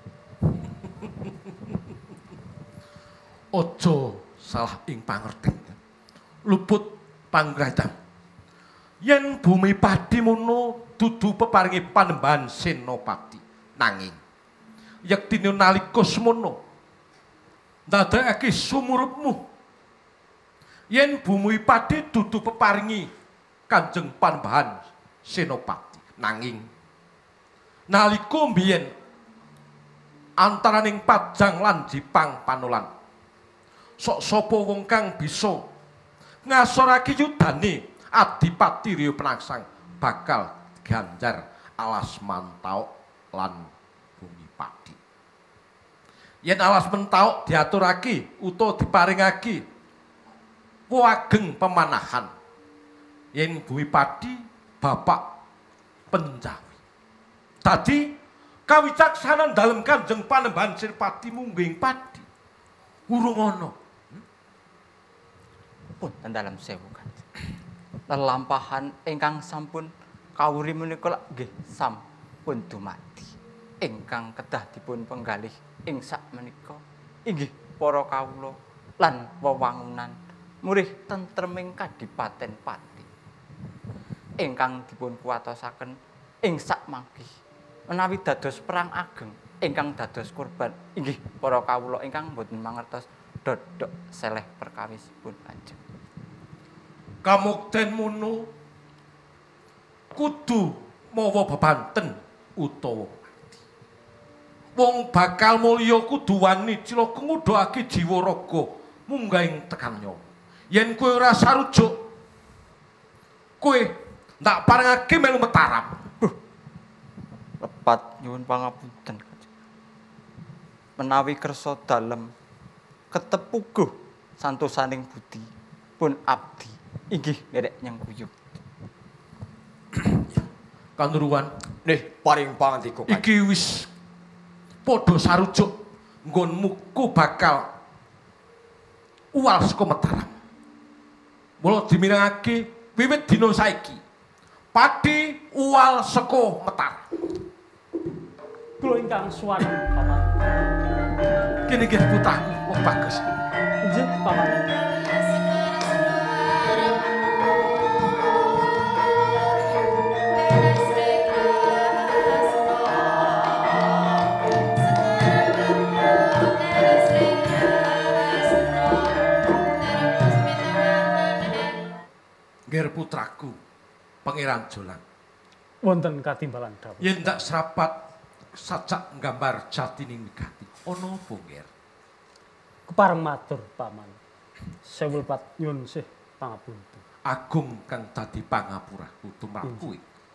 Speaker 9: Aja salah ing pangerten. Luput panggrajang. Yen bumi Padi mono dudu peparingi Panembahan Senopati. Nanging yektine nalika semono ndadekake sumurupmu. Yen bumi Padi dudu peparingi Kanjeng Panembahan Senopati. Nanging nalika mbiyen antaraning Pajang lan Jipang Panolan sok sapa wong kang bisa ngasorake yudane Adipati Riyo Penangsang bakal ganjar alas mantauk lan bumi Padi. Yen alas mantauk diaturake utawa diparingake wageng pemanahan, yen bumi Padi bapak penjawi. Tadi kawicaksanan dalem Kanjeng Panembahan Senopati mungging Padi. Urung ana.
Speaker 10: Punten dalem sewu Kanjeng. Lelampahan ingkang sampun kawuri menika nggih sampun dumadi. Ingkang kedah dipun penggalih ing sakmenika inggih para kawula lan wewangunan murih tentreming Kadipaten Pati. Ingkang dipun kuwatosaken ing sakmangkih menawi dados perang ageng ingkang dados kurban inggih para kawula ingkang boten mangertos dodok seleh perkawisipun Kanjeng.
Speaker 9: Kamukten mono kudu mawa bebanten utawa mati. Wong bakal mulya kudu wani cilaka ngudhakake jiwa raga munggahing tekan nyawa. Yen kowe ora sarujuk kowe ndak parengake melu Mataram.
Speaker 10: Lepat nyuwun pangapunten Kanjeng. Menawi kersa dalem ketepuguh santosaning budi pun abdi inggih nderek nyengkuyung.
Speaker 9: Kanuruan
Speaker 8: Nih, paring pangandika Kanjeng.
Speaker 9: iki wis padha sarujuk nggonmu ku bakal uwal saka Mataram. Mula dimirengake wiwit dina saiki Padi uwal saka Mataram.
Speaker 11: kula ingkang suwan paman.
Speaker 9: Kene nggih putraku wong bagus.
Speaker 11: Nggih paman.
Speaker 9: Ger putraku, Pangeran Jolang.
Speaker 11: Wonten katimbalan dawuh.
Speaker 9: Yen ndak serapat sajak nggambar jatining wigati. Ana apa, Ger?
Speaker 11: Kepareng matur, Paman. Sewu pat nyun sih pangapunten.
Speaker 9: Agung kang dadi pangapuraku tumrap kowe.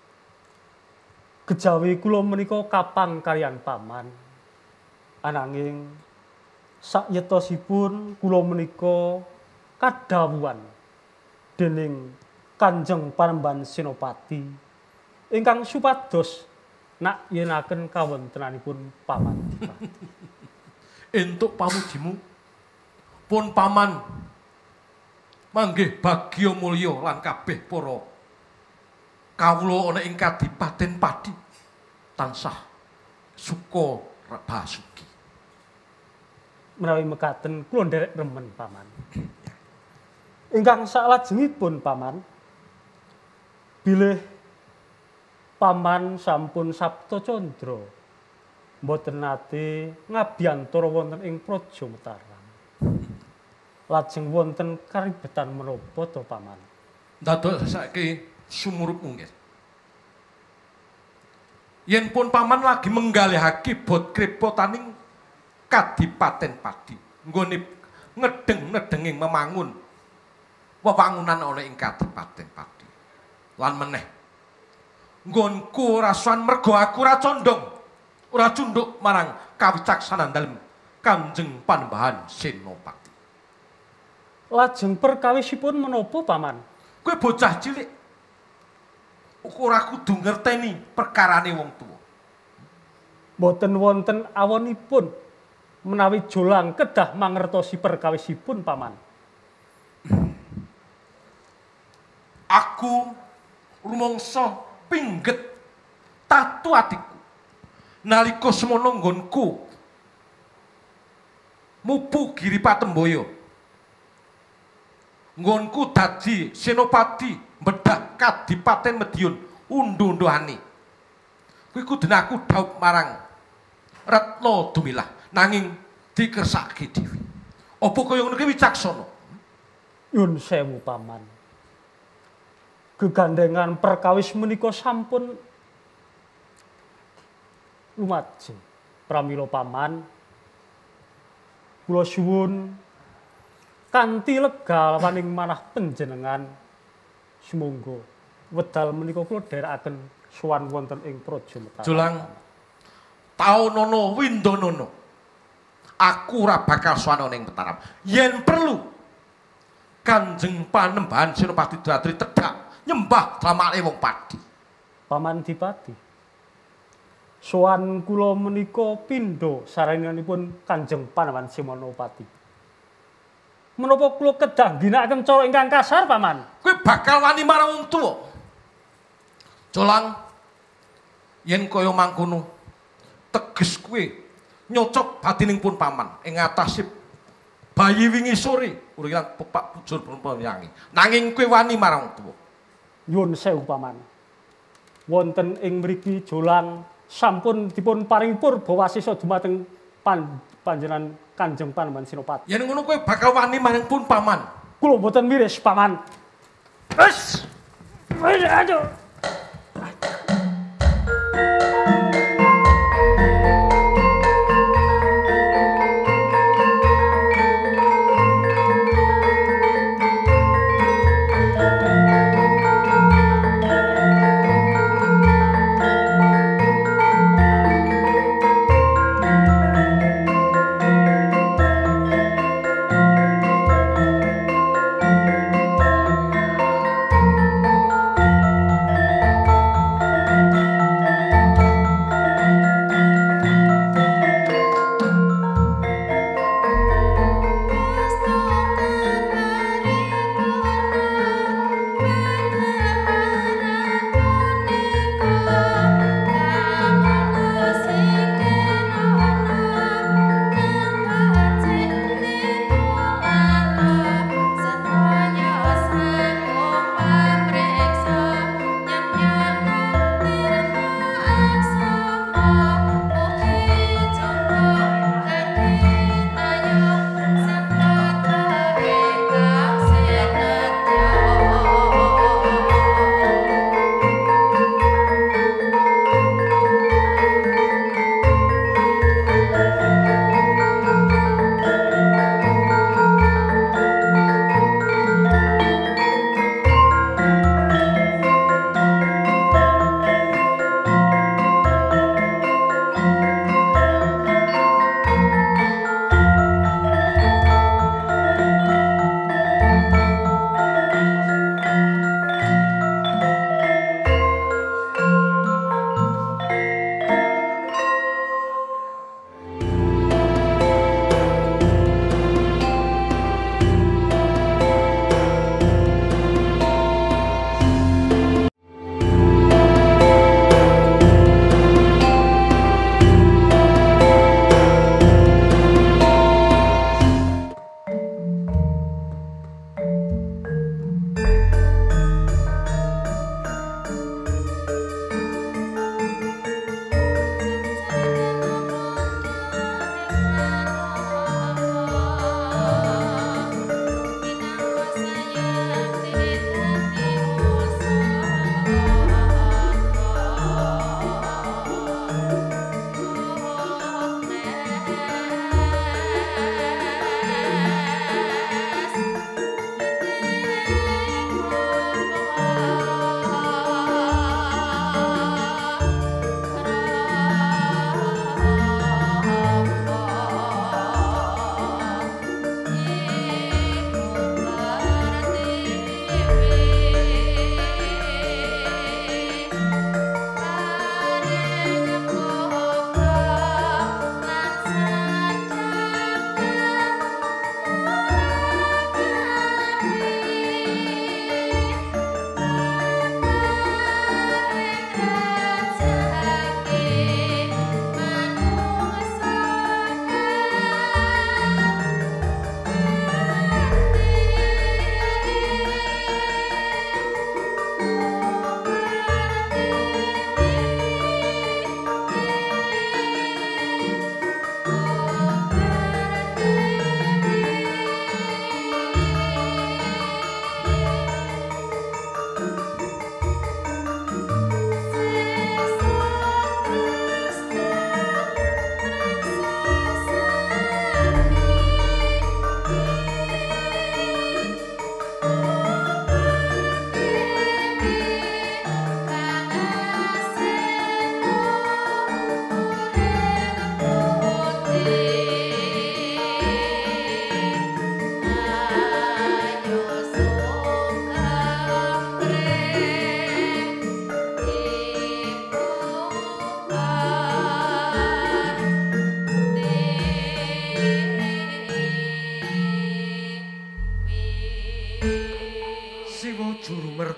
Speaker 11: Kejawi kula menika kapang kaliyan Paman. Ananging sakyetosipun kula menika kadhawuhan dening Kanjeng Panembahan Senopati ingkang supados nak yenaken kawontenanipun paman.
Speaker 9: Entuk pamujimu pun paman manggih bagya mulya lan kabeh para kawula ana ing Kadipaten Padi tansah suka basuki.
Speaker 11: Menawi mekaten kula nderek remen paman. Ingkang salajengipun paman bilih paman sampun Sabta Candra mboten nate ngabiyantara wonten ing Praja Mataram. Lajeng wonten karibetan menapa to paman?
Speaker 9: Ndadosake sumurupmu nggih. Yen pun paman lagi menggalihake bot krepotaning Kadipaten Padi nggone ngedeng-ngedenging memangun wewangunan ana ing Kadipaten Padi. Lan meneh nggonku rasuan mergo aku ora condong ora cunduk marang kawicaksanan dalem Kanjeng Panembahan Senopati.
Speaker 11: Lajeng perkawisipun menapa paman?
Speaker 9: Kowe bocah cilik ora kudu ngerteni perkarane wong tuwa.
Speaker 11: Mboten wonten awonipun menawi Jolang kedah mangertosi perkawisipun paman.
Speaker 9: Aku rumangsa pingget tatu adikku nalika semono nggonku mupu Giri Patemboyo nggonku dadi senopati mbedah Kadipaten Medion undu-unduhane kuwi kudune aku dhaup marang Retno Dumilah nanging dikersake dhewe apa kaya ngono ki wicaksana
Speaker 11: Yun sewu paman. Gegandengan perkawis menika sampun lumaji. Pramila paman kula suwun kanthi lega waning manah panjenengan sumangga wedal menika kula dherekaken sowan wonten ing Praja Mataram.
Speaker 9: Jolang Taunana Windanana. Aku ora bakal sowan ning Mataram. Yen perlu Kanjeng Panembahan Senopati Dratri tegak nyembah dramane wong Padi.
Speaker 11: Paman Dipati. Sowan kula menika pindha sarenganipun Kanjeng Panembahan Senopati. Menapa kula kedah ginakaken cara ingkang kasar paman?
Speaker 9: Kowe bakal wani marang wong tuwa. Jolang yen kaya mangkono teges kowe nyocok batining pun paman ing atase bayi wingi sore urang pepak bujur perempuan yangi. Nanging kowe wani marang wong tuwa.
Speaker 11: Nyuwun sewu paman. Wonten ing mriki Jolang sampun dipun paring purba wasisa dumateng pan, panjenengan Kanjeng Panembahan Senopati.
Speaker 9: Yen ngono kowe bakal wani marang pun paman.
Speaker 11: Kula mboten miris paman. Wes. Wes aduh.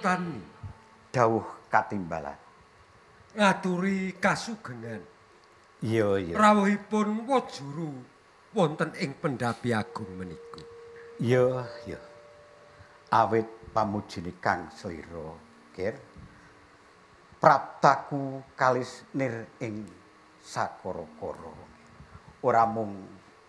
Speaker 1: Mertani
Speaker 3: dawuh katimbalan.
Speaker 1: Ngaturi kasugengan.
Speaker 3: Iya, iya.
Speaker 1: Rawuhipun Wajuru wonten ing Pendhapi Agung menika.
Speaker 3: Iya, iya. Awit pamujine Kang Slira, Ger. Praptaku kalis nir ing sakara-kara. Ora mung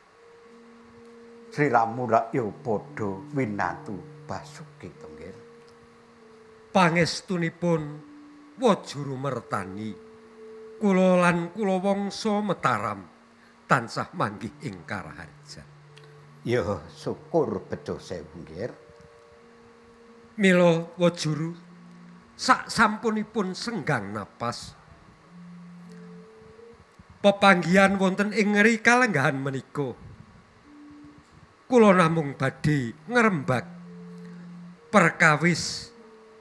Speaker 3: Sriramura ya padha winatu Basuki to, Ger.
Speaker 1: Pangestunipun Wajuru Mertani kula lan kula wangsa Mataram tansah manggih ing Karaharjan.
Speaker 3: Ya syukur bejo sewu, Ger.
Speaker 1: Mila Wajuru sak sampunipun senggang napas pepanggihan wonten ing ngeri kalenggahan menika kula namung badhe ngrembak perkawis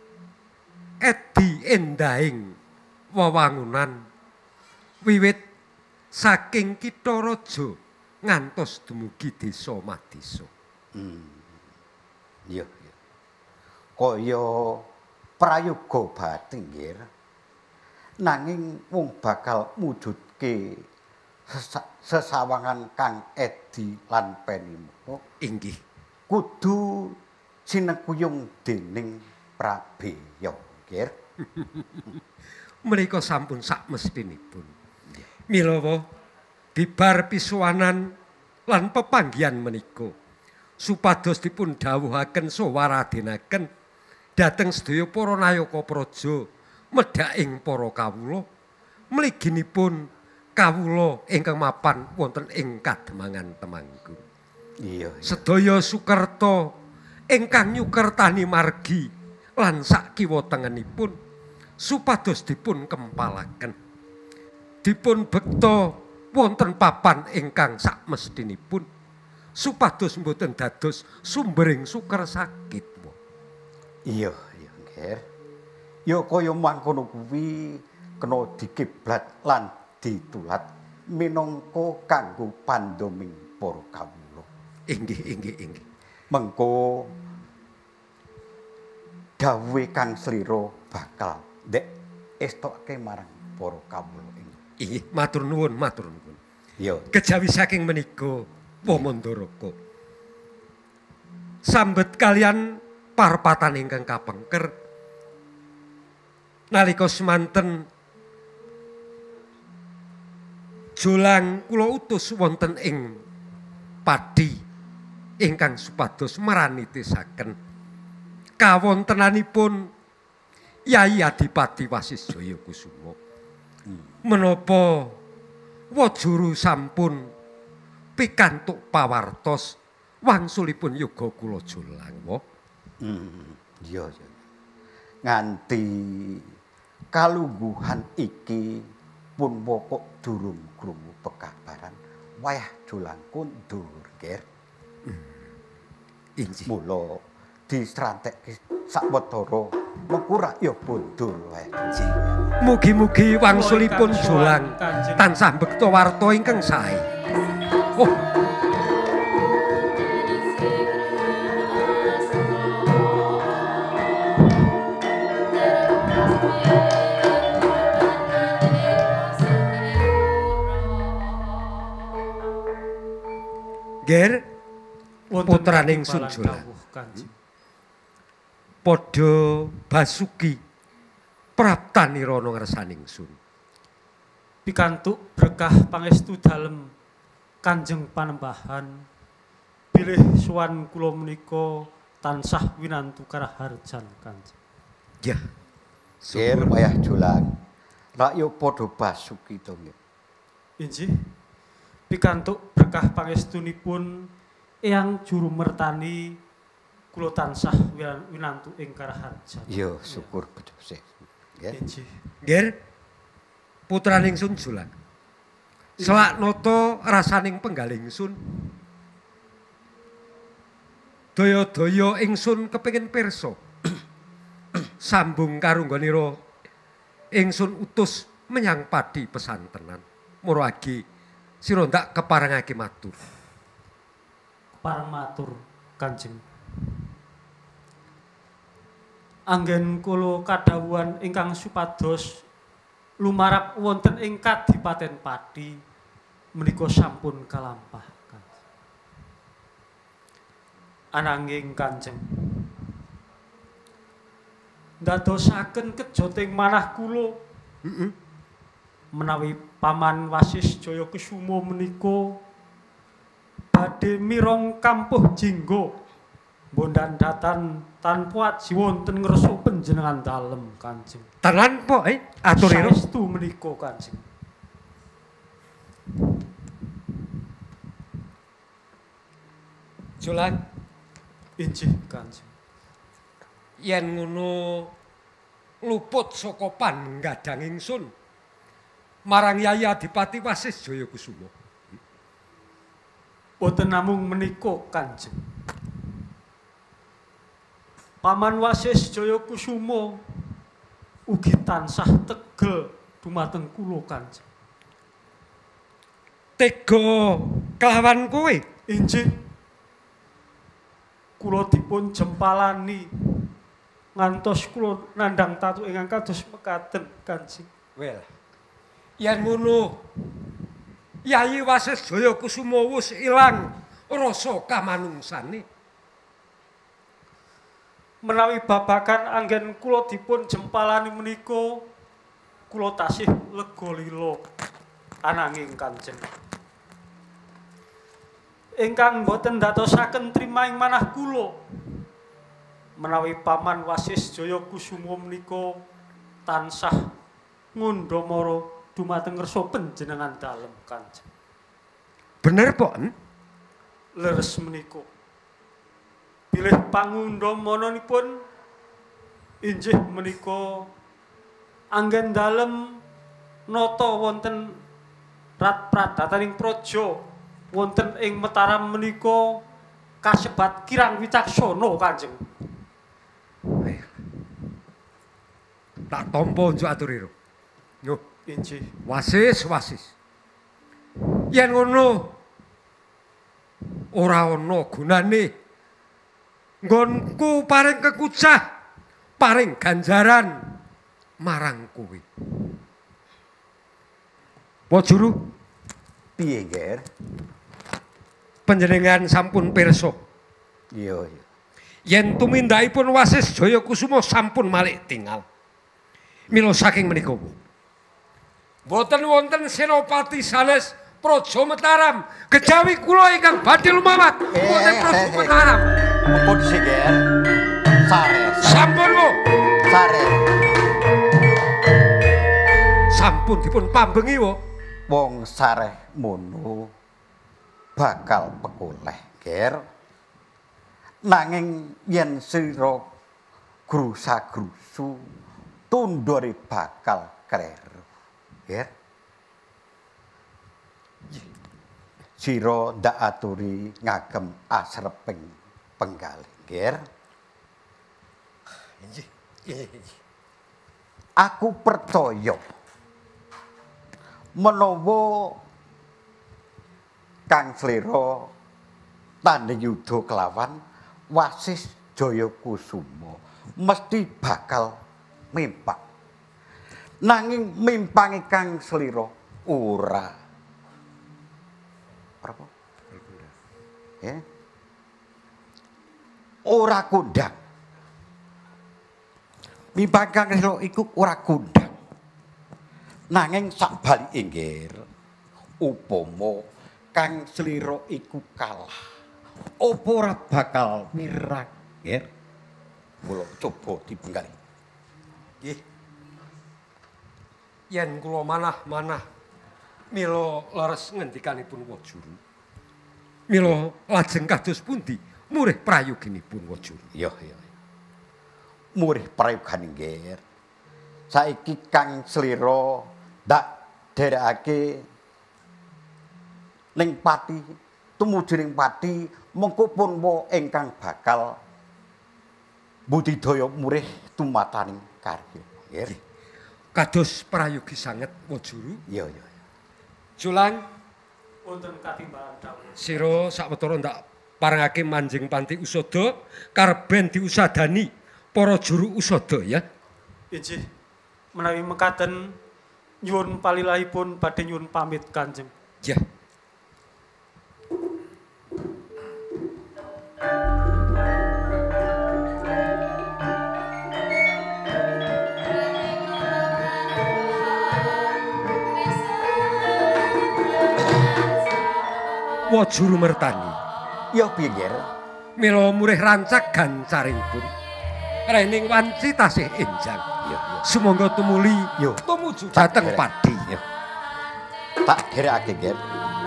Speaker 1: edi endahing wewangunan wiwit saking Kitha Raja ngantos dumugi desa Madisa.
Speaker 3: Hmm. Iya, iya. Kaya prayoga bathing, Ger. Nanging wong bakal mujudke sesawangan kang edi lan penimo.
Speaker 1: Inggih.
Speaker 3: Kudu sinekuyung dening Prabeya, Ger.
Speaker 1: Menika sampun sakmestinipun. Mila bibar pisuwanan lan pepanggihan menika supados dipun dawuhaken sawaradenaken dhateng sedaya para nayaka praja medhaking para kawula mliginipun kawula ingkang mapan wonten ing Kademangan Temanggung.
Speaker 3: Iya.
Speaker 1: Sedaya sukerta ingkang nyukertani margi lan sak kiwa tengenipun supados dipun kempalaken. Dipun bekta wonten papan ingkang sakmestinipun supados mboten dados sumbering suker sakit.
Speaker 3: Iya, iya, Ger. Ya kaya mangkono kuwi kena dikiblat lan ditulat minangka kanggo pandoming para kawula.
Speaker 1: Inggih, inggih, inggih.
Speaker 3: Mengko dawuhe Kang Slira bakal ndek estokake marang para kawula.
Speaker 1: Inggih, matur nuwun, matur nuwun.
Speaker 3: Iya.
Speaker 1: Kejawi saking menika Wamandaraka sambet kalian parpatan ingkang kapengker nalika semanten jolang kula utus wonten ing padi ingkang supados maranitisaken kawontenanipun Yai Adipati Wasisjaya Kusuma. Menapa Wajuru sampun pikantuk pawartos wangsulipun yoga kula jolang wa.
Speaker 3: Hmm, iya iya. Nganti kalungguhan iki pun pokok durung krungu pekabaran wayah jolang kundur, Ger.
Speaker 1: Inggih.
Speaker 3: Mula disrantekke sawetara mengko rak ya bondur wae.
Speaker 1: Mugi-mugi wangsulipun jolang tansah bekta warta ingkang sae. Oh. Ger putraning Sun Jolang. Padha Basuki praptanira ana ngersaning Sun.
Speaker 11: Pikantuk berkah pangestu dalem Kanjeng Panembahan bilih suwan kula menika tansah winantu karaharjan Kanjeng.
Speaker 1: Ya.
Speaker 3: Ger wayah jolang. Rak yo padha Basuki to nggih.
Speaker 11: Injih. Pikantuk berkah pangestunipun Eyang Juru Mertani kula tansah winantu ing karaharjan.
Speaker 3: Ya syukur bedhose. Nggih.
Speaker 11: Injih.
Speaker 1: Ger putraning Sun Jolang. Selak nata rasaning penggalih ingsun. Daya-daya ingsun kepengin pirsa. Sambung karungganira ingsun utus menyang padi pesantenan. Muragi sira ndak keparengake matur.
Speaker 11: Kepareng matur Kanjeng. anggen kula kadhawuhan ingkang supados lumarap wonten ing Kadipaten Pati menika sampun kalampah. Ananging Kanjeng ndadosaken kejoting manah kula heeh menawi Paman Wasis Jaya Kusuma menika badhe mireng kampuh jingga bondan datan tanpa aji wonten ngersa panjenengan dalem Kanjeng.
Speaker 1: Tenan po eh aturira
Speaker 11: saestu menika Kanjeng.
Speaker 1: Jolan
Speaker 11: injih Kanjeng.
Speaker 1: Yen ngono luput saka panggadang ingsun marang Yai Adipati Wasis Jaya Kusuma.
Speaker 11: Boten namung menika Kanjeng. Paman Wasis Jaya Kusuma ugi tansah tegel dumateng kula Kanjeng.
Speaker 1: Tega kelawan kowe?
Speaker 11: Injih. Kula dipun jempalani ngantos kula nandhang tatu ingkang kados mekaten Kanjeng.
Speaker 1: Well. Yen ngono Yai Wasis Jaya Kusuma wis ilang rasa kamanungsane.
Speaker 11: Menawi babagan anggen kula dipun jempalani menika kula tasih lega lila ananging Kanjeng. Ingkang boten ndadosaken trimaing manah kula menawi Paman Wasis Jaya Kusuma menika tansah ngundhamara dumateng ngersa panjenengan dalem Kanjeng.
Speaker 1: Bener po?
Speaker 11: Leres menika. Bilih pangundamananipun injih menika anggen dalem nata wonten rat pradataning praja wonten ing Mataram menika kasebat kirang wicaksana Kanjeng.
Speaker 1: Tak tampa njuk aturira. Yo,
Speaker 11: injih.
Speaker 1: Wasis, Wasis. Yen ngono ora ana gunane nggonku paring kekucah, paring ganjaran marang kowe. Wajuru
Speaker 3: piye, Ger?
Speaker 1: Panjenengan sampun pirsa.
Speaker 3: Iya, iya.
Speaker 1: Yen tumindakipun Wasis Jaya Kusuma sampun malih tinggal. Mila saking menika boten wonten senopati sanes Praja Mataram kejawi kula ingkang badhe lumawat wonten Praja Mataram.
Speaker 3: Ampun sih, Ger. Sare.
Speaker 1: Sampun, Bu.
Speaker 3: Sare.
Speaker 1: Sampun dipun pambengi, Bu.
Speaker 3: Wong sareh mono bakal pekoleh, Ger. Nanging yen sira grusa-grusu tundure bakal kleru, Ger. Sira ndak aturi ngagem asreping penggalih, Ger. Aku percaya menawa Kang Slira tanding yudha kelawan Wasis Jaya Kusuma mesti bakal mimpang. Nanging mimpange Kang Slira ora apa? Ya. Ora kondang. Mimpang Kang Slira iku ora kondang. Nanging sakbalike nggih upama Kang Slira iku kalah apa ora bakal mirang nggih kula coba dibenggali
Speaker 1: nggih yen kula manah-manah mila leres ngendikanipun Wajuru mila lajeng kados pundi murih prayoginipun Wajuru
Speaker 3: iya iya murih prayogan nggih saiki Kang Slira ndak derekake ning pati tumuju ning pati mengko punwa ingkang bakal budidaya murih tumataning karya nggih
Speaker 1: kados prayogi sanget Wajuru
Speaker 3: iya iya
Speaker 1: Julang
Speaker 11: wonten katimbangan dawuh
Speaker 1: sira sawetara ndak parengake manjing panti usada karben diusadani para juru usada ya.
Speaker 11: Injih, menawi mekaten nyuwun palilahipun badhe nyuwun pamit Kanjeng.
Speaker 1: Ya. Wa juru mertani.
Speaker 3: Ya piye, Ger?
Speaker 1: Mila murih rancak gancaringipun. Rening wanci tasih enjang.
Speaker 3: Ya, ya.
Speaker 1: Sumangga tumuli
Speaker 3: Yo.
Speaker 1: tumuju dhateng padi.
Speaker 3: Ya. Tak gerakake, Ger.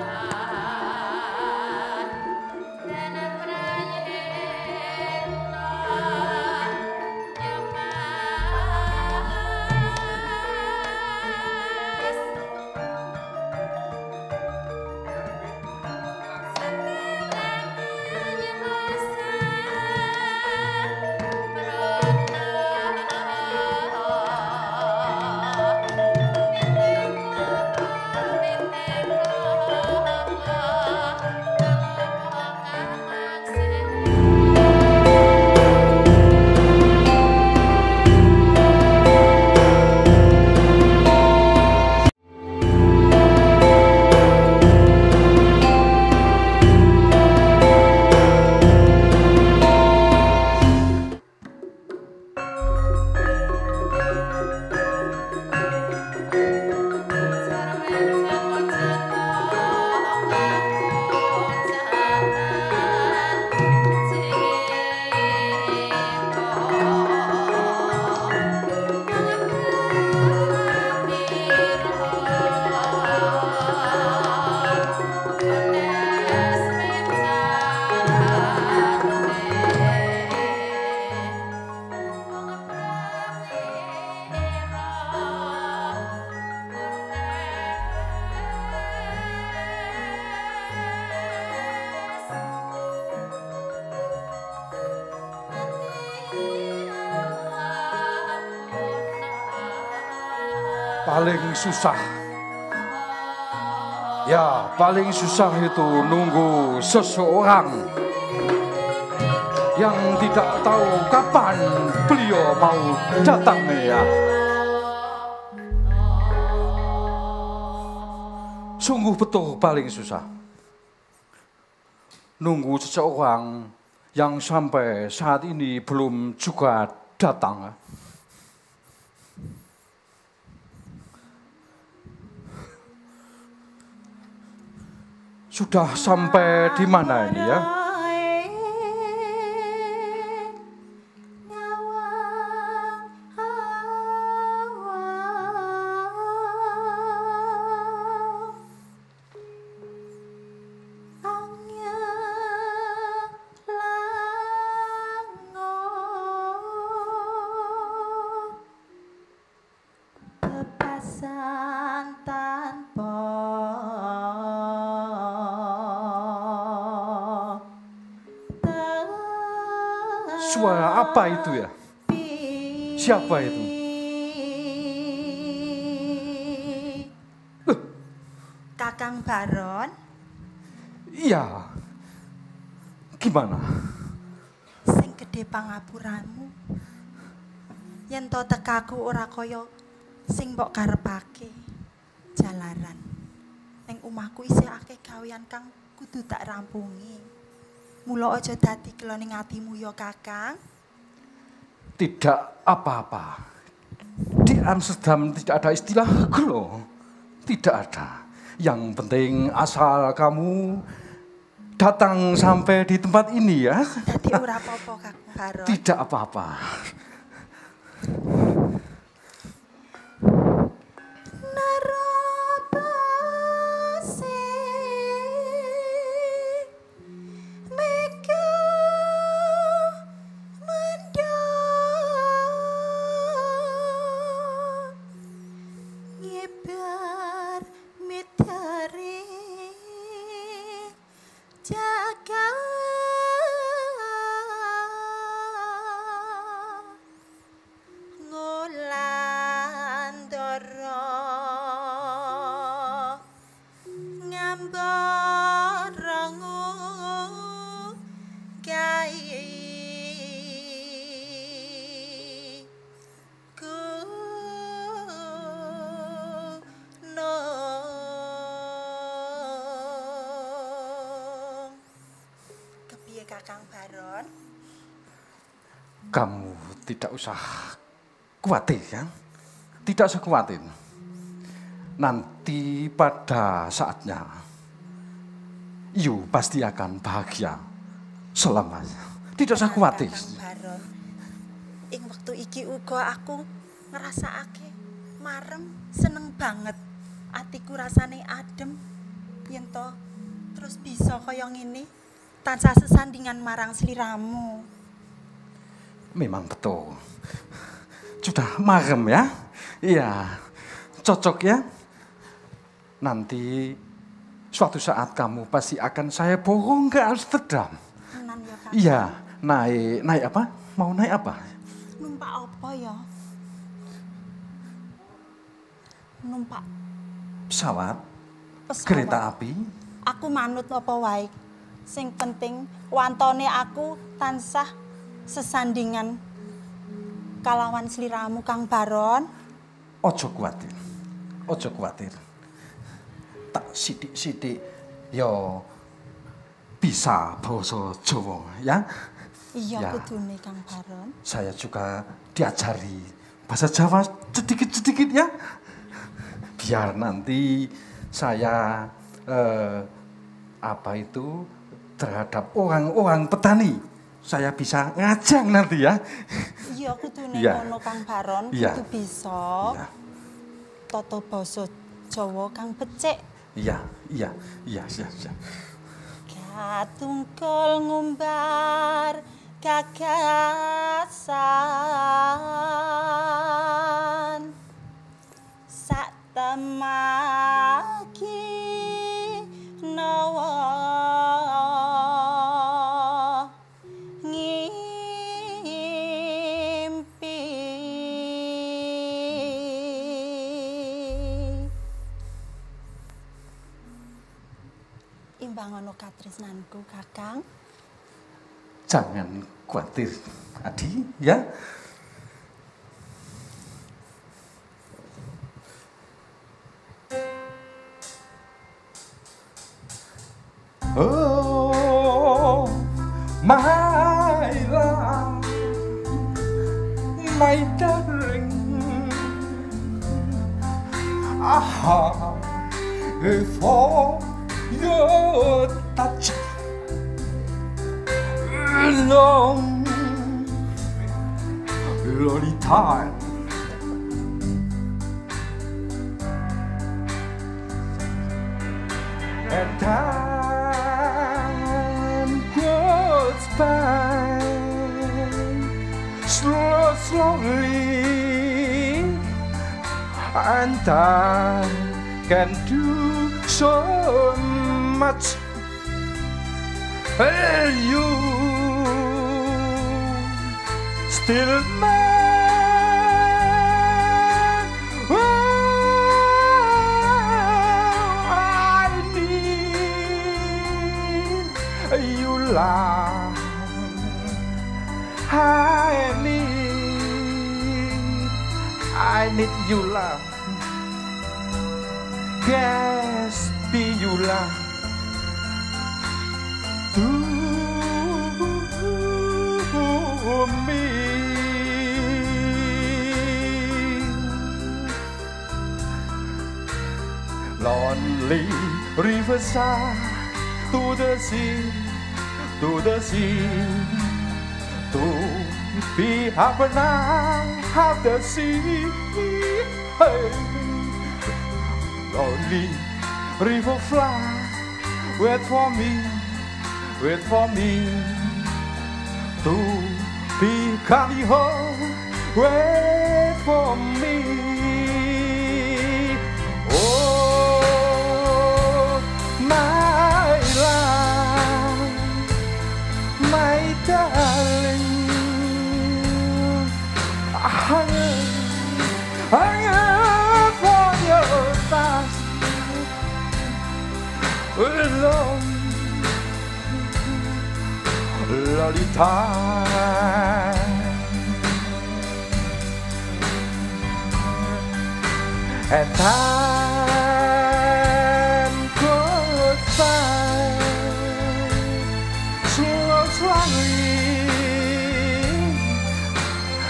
Speaker 4: Paling susah. Ya, paling susah itu nunggu seseorang yang tidak tahu kapan beliau mau datang ya. Sungguh betul paling susah. Nunggu seseorang yang sampai saat ini belum juga datang. Sudah sampai di mana ini ya? Suara apa itu ya? Siapa itu? Loh.
Speaker 7: Kakang Baron?
Speaker 4: Iya. Gimana?
Speaker 7: Sing gede pangapuranmu. Yen to tekaku ora kaya sing mbok karepake. Jalaran. Ning omahku isih akeh gawean kang kudu tak rampungi. Mula aja dadi keloning atimu ya Kakang.
Speaker 4: Tidak apa-apa. Di Amsterdam tidak ada istilah gelo. Tidak ada. Yang penting asal kamu datang sampai di tempat ini ya.
Speaker 7: Dadi ora apa-apa Kakang Baron.
Speaker 4: Tidak apa-apa.
Speaker 7: Kakang Baron.
Speaker 4: Kamu tidak usah khawatir ya. Tidak usah khawatir. Nanti pada saatnya, you pasti akan bahagia selamanya. Tidak usah khawatir.
Speaker 7: Kakang Baron, ing waktu iki uga aku ngrasakake marem, seneng banget. Atiku rasane adem yen to terus bisa kaya ngene tansah sesandingan marang sliramu.
Speaker 4: Memang betul. Sudah marem ya? Iya, cocok ya. Nanti suatu saat kamu pasti akan saya borong ke Amsterdam.
Speaker 7: Tenan ya, Kak.
Speaker 4: Iya, naik naik apa? Mau naik apa?
Speaker 7: Numpak apa ya? Numpak
Speaker 4: Pesawat,
Speaker 7: pesawat.
Speaker 4: kereta api.
Speaker 7: Aku manut apa wae. Sing penting wantone aku tansah sesandingan kalawan sliramu Kang Baron.
Speaker 4: Ojo kuatir, ojo kuatir. Tak sidik-sidik yo bisa basa Jawa ya.
Speaker 7: Iya
Speaker 4: Ya.
Speaker 7: kudune Kang Baron.
Speaker 4: Saya juga diajari bahasa Jawa sedikit-sedikit ya. Biar nanti saya eh, apa itu terhadap orang-orang petani saya bisa ngajak nanti ya.
Speaker 7: Iya kudune
Speaker 4: Iya.
Speaker 7: ngono Kang Baron,
Speaker 4: Iya.
Speaker 7: kudu bisa.
Speaker 4: Iya.
Speaker 7: Tata basa Jawa kang becik.
Speaker 4: Iya, iya, iya, iya, iya.
Speaker 7: Katungkul ngumbar gagasan sak temaki nawa ngimpi. Imbangono katresnanku Kakang.
Speaker 4: Jangan khawatir, Adi, ya. Oh, my love, my darling, ah, for your touch. Long, lonely time. And time goes by slow, slowly, and time can do so much. And you still mine. Oh, I need you, love. I need, I need you, love. Yes, be you, love. To me, lonely riverside, to the sea, to the sea, to be happy now, have the sea. Hey. Lonely river fly, wait for me, wait for me to be coming home, wait for me. Oh, my love, my darling, I hunger, hunger for your touch alone. Lonely time, and time goes by slow, slow.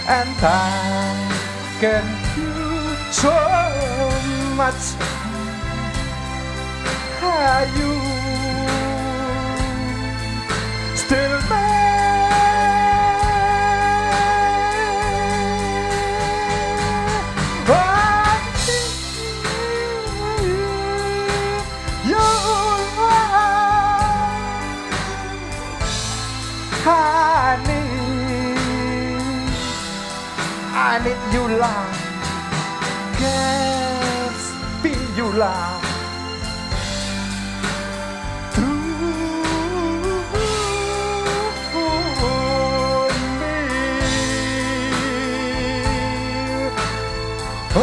Speaker 4: and I can do so much. Are you still I need you love, can't be you love. Through me. Oh,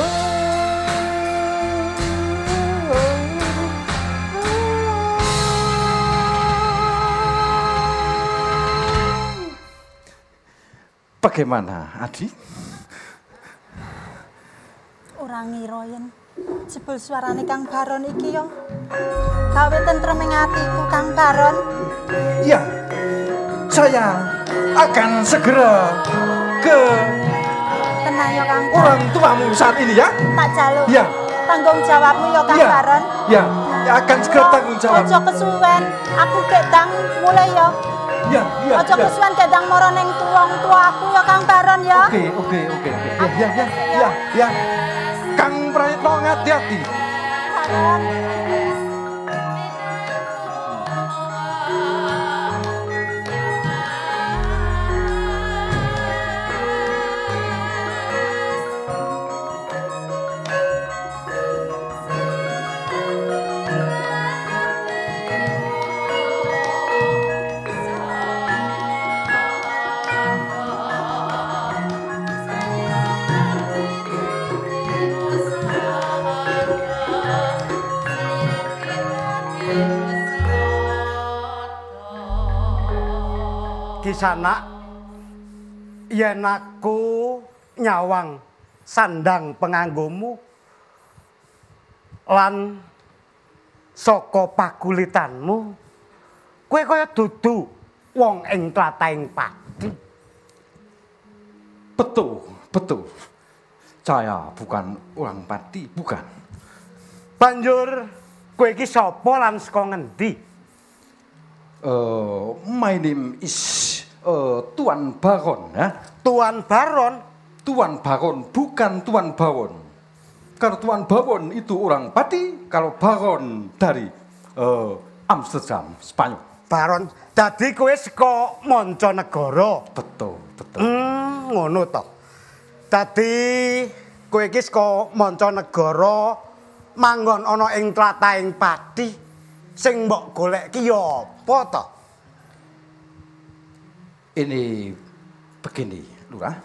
Speaker 4: bagaimana, Adi?
Speaker 7: Ora ngira yen jebul suarane Kang Baron iki yo gawe tentrem ing atiku Kang Baron.
Speaker 4: Ya, saya akan segera ke
Speaker 7: tenang yo Kang
Speaker 4: orang tuamu saat ini ya.
Speaker 7: Tak jaluk.
Speaker 4: Ya.
Speaker 7: Tanggung jawabmu yo Kang
Speaker 4: Ya.
Speaker 7: Baron.
Speaker 4: Ya, ya akan segera tanggung jawab.
Speaker 7: Aja kesuwen, aku gedang mulai yo.
Speaker 4: Ya, ya.
Speaker 7: Aja
Speaker 4: ya.
Speaker 7: kesuwen gedang moro ning tuwong tuaku yo Kang Baron yo.
Speaker 4: Oke, oke, oke, oke. Ya, ya, ya, ya, ya. Kang Prayitno hati-hati.
Speaker 12: Kisanak, yen aku nyawang sandang penganggomu lan saka pakulitanmu, kowe kaya dudu wong ing tlatahing pati.
Speaker 4: Betul, betul. Saya bukan orang pati, bukan.
Speaker 12: Banjur kowe iki sapa lan saka ngendi?
Speaker 4: Uh, my name is uh, Tuan Baron, ya.
Speaker 12: Tuan Baron?
Speaker 4: Tuan Baron, bukan Tuan Baron. Kalau Tuan Baron itu orang pati, kalau Baron dari uh, Amsterdam, Spanyol.
Speaker 12: Baron, dadi kowe saka mancanegara.
Speaker 4: Betul, betul.
Speaker 12: Hmm, ngono to. Dadi kowe iki saka mancanegara manggon ana ing tlatahing pati sing mbok golek ki ya apa to?
Speaker 4: Ini begini, Lurah.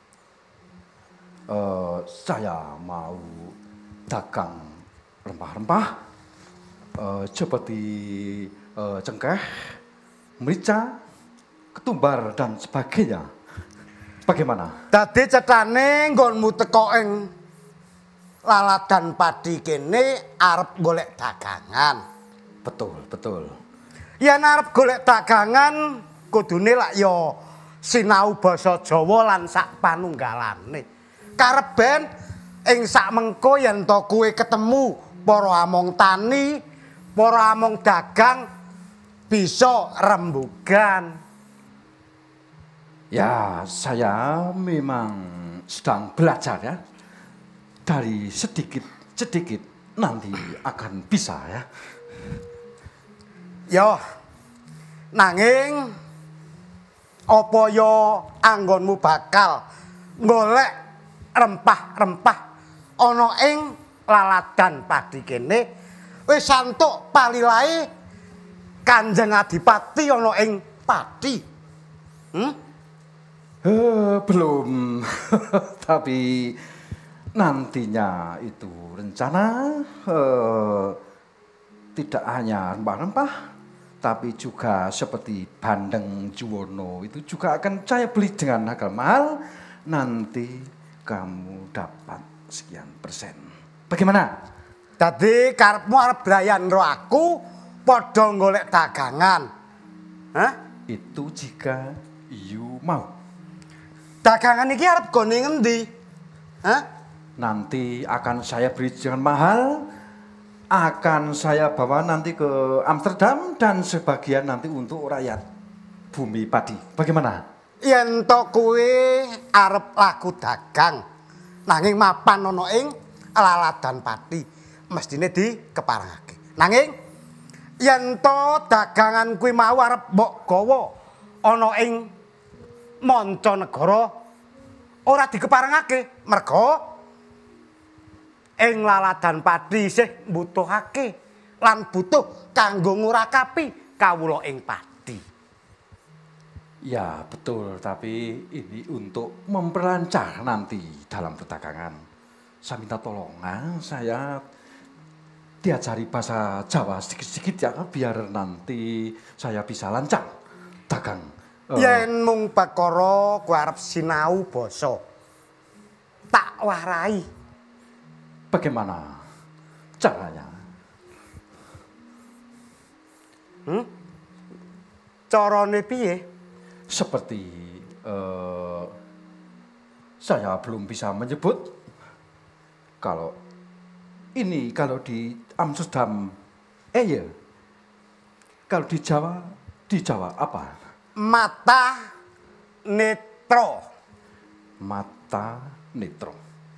Speaker 4: Uh, saya mau dagang rempah-rempah uh, seperti uh, cengkeh, merica, ketumbar dan sebagainya. Bagaimana?
Speaker 12: Dadi cetane nggonmu teko ing laladan padi kene arep golek dagangan.
Speaker 4: Betul, betul.
Speaker 12: Yen arep golek dagangan kudune lak ya sinau basa Jawa lan sak panunggalane. Karep ben ing sak mengko yen to kowe ketemu para among tani, para among dagang bisa rembugan.
Speaker 4: Ya, saya memang sedang belajar ya. Dari sedikit-sedikit nanti akan bisa ya.
Speaker 12: Yo, nanging apa yo anggonmu bakal golek rempah-rempah ana ing laladan padi kene wis santuk palilahe Kanjeng Adipati ana ing padi. Hmm?
Speaker 4: Eh, belum. Tapi nantinya itu rencana eh, tidak hanya rempah-rempah, tapi juga seperti bandeng Juwono itu juga akan saya beli dengan harga mahal. Nanti kamu dapat sekian persen. Bagaimana?
Speaker 12: Dadi karepmu arep brayan karo aku padha golek dagangan. Hah?
Speaker 4: Itu jika you mau.
Speaker 12: Dagangan iki arep gone ngendi? Hah?
Speaker 4: Nanti akan saya beri jangan mahal, akan saya bawa nanti ke Amsterdam dan sebagian nanti untuk rakyat bumi padi. Bagaimana?
Speaker 12: Yen to kowe arep laku dagang nanging mapan ana ing laladan pati, mestine dikeparengake. Nanging yen to dagangan kuwi mau arep mbok gawa ana ing mancanegara ora dikeparengake, merga ing laladan pati isih mbutuhake lan butuh kanggo ngurakapi kawula ing pati.
Speaker 4: Ya betul, tapi ini untuk memperlancar nanti dalam perdagangan. Saya minta tolong, nah, saya diajari bahasa Jawa sedikit-sedikit ya, biar nanti saya bisa lancar dagang. Uh,
Speaker 12: Yen mung perkara kowe arep sinau basa, tak warai.
Speaker 4: Bagaimana caranya?
Speaker 12: Hmm? Carane piye?
Speaker 4: Seperti uh, saya belum bisa menyebut. Kalau ini kalau di Amsterdam, eh ya. Kalau di Jawa, di Jawa apa?
Speaker 12: Mata netro.
Speaker 4: Mata netro.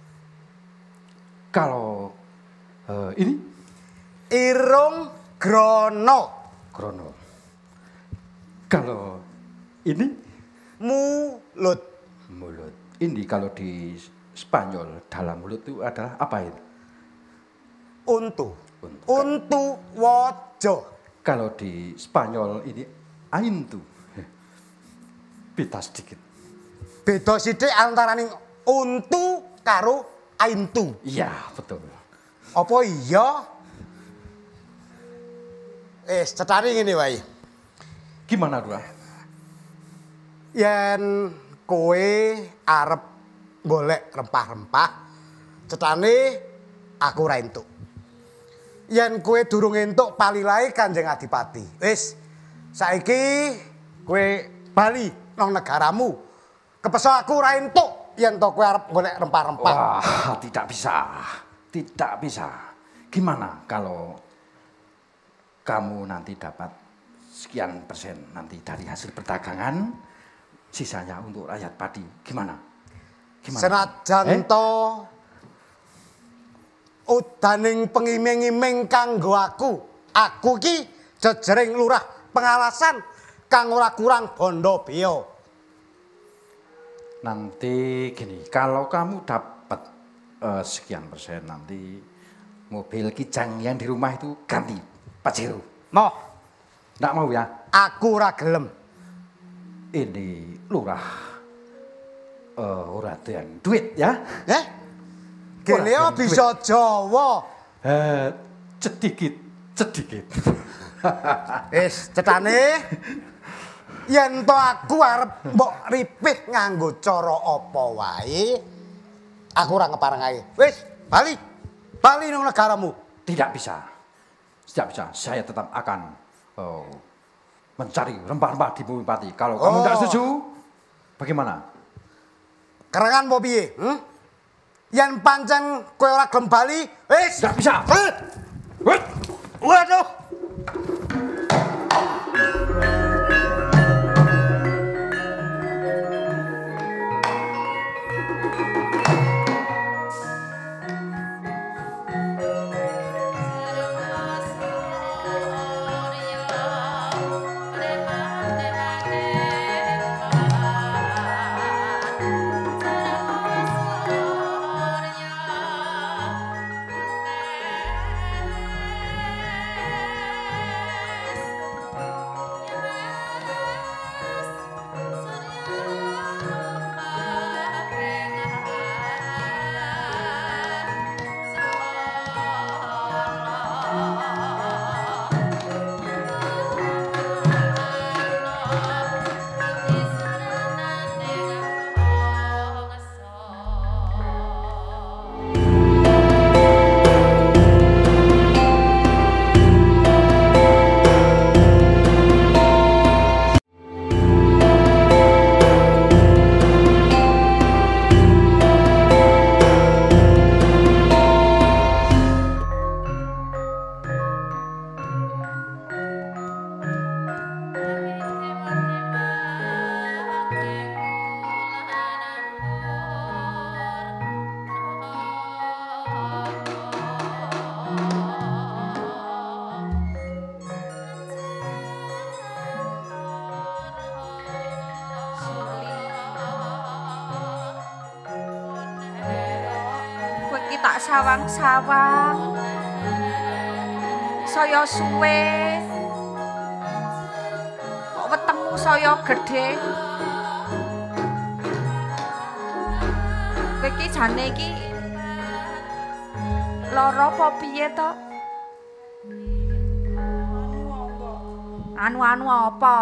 Speaker 4: Kalau uh, ini?
Speaker 12: Irung grono.
Speaker 4: Grono. Kalau ini?
Speaker 12: Mulut.
Speaker 4: Mulut. Ini kalau di Spanyol dalam mulut itu adalah apa itu?
Speaker 12: Untu.
Speaker 4: Untu.
Speaker 12: Untu wojo.
Speaker 4: Kalau di Spanyol ini aintu. Beda sedikit.
Speaker 12: Beda sithik antaraning untu karo aintu.
Speaker 4: Iya, betul.
Speaker 12: Apa iya? Eh, cetani ngene wae.
Speaker 4: Gimana, Dura?
Speaker 12: Yen kowe arep golek rempah-rempah, cetane aku ora entuk. Yen kowe durung entuk palilahe Kanjeng Adipati. Wis, saiki kowe bali nang negaramu. Kepeso aku ora entuk yen to kowe arep golek rempah-rempah.
Speaker 4: Wah, tidak bisa. Tidak bisa. Gimana kalau kamu nanti dapat sekian persen nanti dari hasil perdagangan, sisanya untuk rakyat padi. Gimana? Gimana?
Speaker 12: Senajan
Speaker 4: eh?
Speaker 12: to udaning pengiming-iming kanggo aku, aku ki jejering lurah Pengalasan kang ora kurang bondo beo.
Speaker 4: Nanti gini, kalau kamu dapat uh, sekian persen nanti mobil kijang yang di rumah itu ganti Pajero.
Speaker 12: Mau?
Speaker 4: Nggak mau ya?
Speaker 12: Aku ora gelem.
Speaker 4: Ini lurah uh, ora den duit ya?
Speaker 12: Eh? Gene bisa Jawa.
Speaker 4: Eh, sedikit, sedikit.
Speaker 12: Wis, cetane yen to aku arep mbok ripih nganggo cara apa wae, aku ora ngeparengake. Wis, bali. Bali nang negaramu.
Speaker 4: Tidak bisa. Tidak bisa. Saya tetap akan oh, mencari rempah-rempah di Bumi Pati. Kalau kamu tidak
Speaker 12: Oh.
Speaker 4: setuju, bagaimana?
Speaker 12: Kerengan apa piye? Hmm? Yen pancen kowe ora gelem bali, wis.
Speaker 4: Tidak bisa.
Speaker 12: Eh. Waduh.
Speaker 13: Thank you.
Speaker 5: tak sawang-sawang. Saya suwe. Kok wetengmu saya gedhe. Kowe iki jane iki lara apa piye to? Anu-anu apa?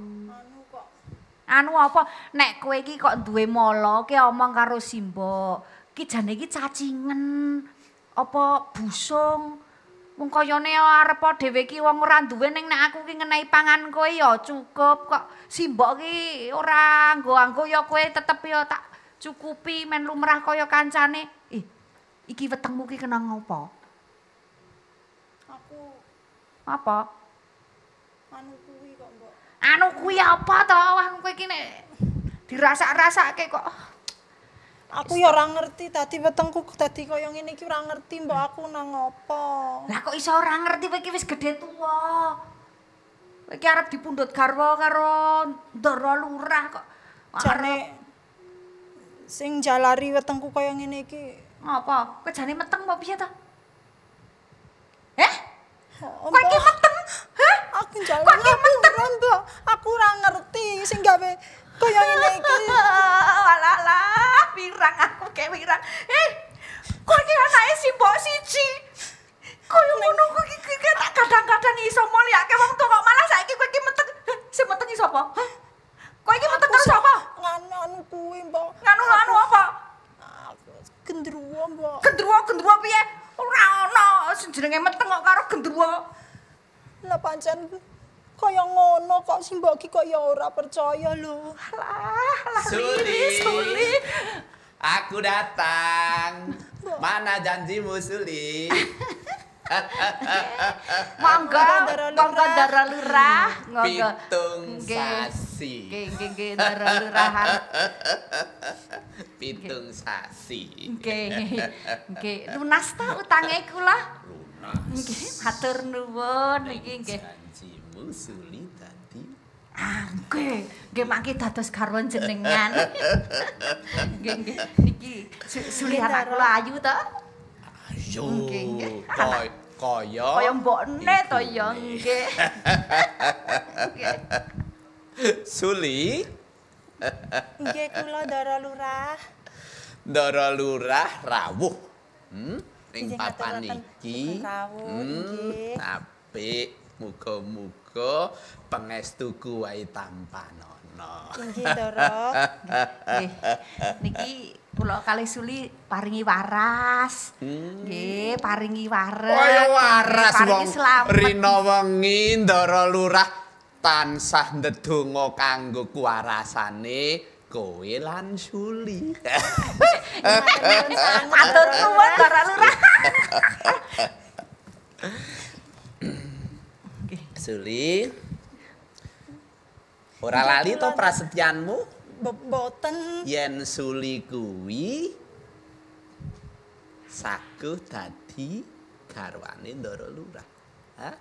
Speaker 5: Anu apa? Nek kowe iki kok duwe mala, ki omong karo Simbok. Ki jane iki cacingen. Apa busung? Wong kayane arep dhewe iki wong ora duwe ning nek aku ki ngenehi pangan kowe ya cukup kok. Simbok ki ora nggo-anggo ya kowe tetep ya tak cukupi men lumrah kaya kancane. Eh, iki wetengmu ki kena ngopo?
Speaker 7: Aku
Speaker 5: apa?
Speaker 7: Anu kuwi kok, Mbok.
Speaker 5: Anu kuwi apa to? Wah kowe iki nek dirasak-rasake kok.
Speaker 7: Aku ya ora ngerti tadi wetengku dadi kaya ngene iki ora ngerti mbok aku nang ngopo.
Speaker 5: Lah kok iso ora ngerti kowe iki wis gedhe tuwa. Kowe iki arep dipundhut garwa karo Ndara Lurah kok.
Speaker 7: Jane sing jalari wetengku kaya ngene iki.
Speaker 5: Apa? Kowe jane meteng apa piye to? Eh? Kowe iki meteng? Hah?
Speaker 7: Aku jalari. Kowe iki meteng, Mbok. Aku ora ngerti sing gawe kaya ngene iki.
Speaker 5: Walah, wirang aku kayak wirang. Eh, kowe iki anake Simbok siji. Kaya ngono kok iki tak kadang-kadang iso mulyake wong tuwa kok malah saiki kowe iki meteng. Sing meteng iki sapa? Hah? Kowe iki meteng karo sapa?
Speaker 7: Nganu kuwi, Mbok.
Speaker 5: Nganu-nganu apa?
Speaker 7: Gendruwo, Mbok.
Speaker 5: Gendruwo, gendruwo piye? Ora ono sing jenenge meteng kok karo gendruwo.
Speaker 7: Lah pancen kaya ngono kok Simbok iki kok ya ora percaya lho.
Speaker 5: Alah, alah
Speaker 6: Suli.
Speaker 5: Suli.
Speaker 6: Aku datang. Mana janjimu, Suli?
Speaker 5: Monggo, monggo Ndara Lurah, monggo.
Speaker 6: Pitung sasi.
Speaker 5: Nggih, nggih, nggih Ndara Lurahan.
Speaker 6: Pitung sasi.
Speaker 5: Nggih. Nggih, lunas ta utange kula?
Speaker 6: Lunas.
Speaker 5: Nggih, matur nuwun iki nggih.
Speaker 6: Janjimu Suli tadi.
Speaker 5: Ah, nggih, nggih mangke dados garwa jenengan. Nggih, nggih. Niki Suli anak kula ayu to?
Speaker 6: Ayo.
Speaker 5: Nggih, nggih.
Speaker 6: Kaya
Speaker 5: Kaya mbokne to ya nggih.
Speaker 6: Suli.
Speaker 7: Nggih kula Ndara Lurah.
Speaker 6: Ndara Lurah rawuh. Hmm? Ning
Speaker 7: Nggih,
Speaker 6: papan
Speaker 7: ngaturaken
Speaker 6: iki.
Speaker 7: rawuh,
Speaker 6: Hmm,
Speaker 7: nggih.
Speaker 6: apik. Muga-muga pangestuku wae tampanono.
Speaker 7: Nggih, Ndara.
Speaker 5: Nggih. Niki kula kalih Suli paringi waras. Nggih, paringi waras.
Speaker 6: Kaya waras
Speaker 5: paringi
Speaker 6: wong
Speaker 5: slamet.
Speaker 6: rina wengi Ndara Lurah tansah ndedonga kanggo kuwarasane kowe lan Suli.
Speaker 5: Matur nuwun Ndara Lurah.
Speaker 6: Suli. Ora lali to prasetyanmu?
Speaker 7: Mboten.
Speaker 6: Yen Suli kuwi saguh dadi garwane Ndara Lurah. Hah?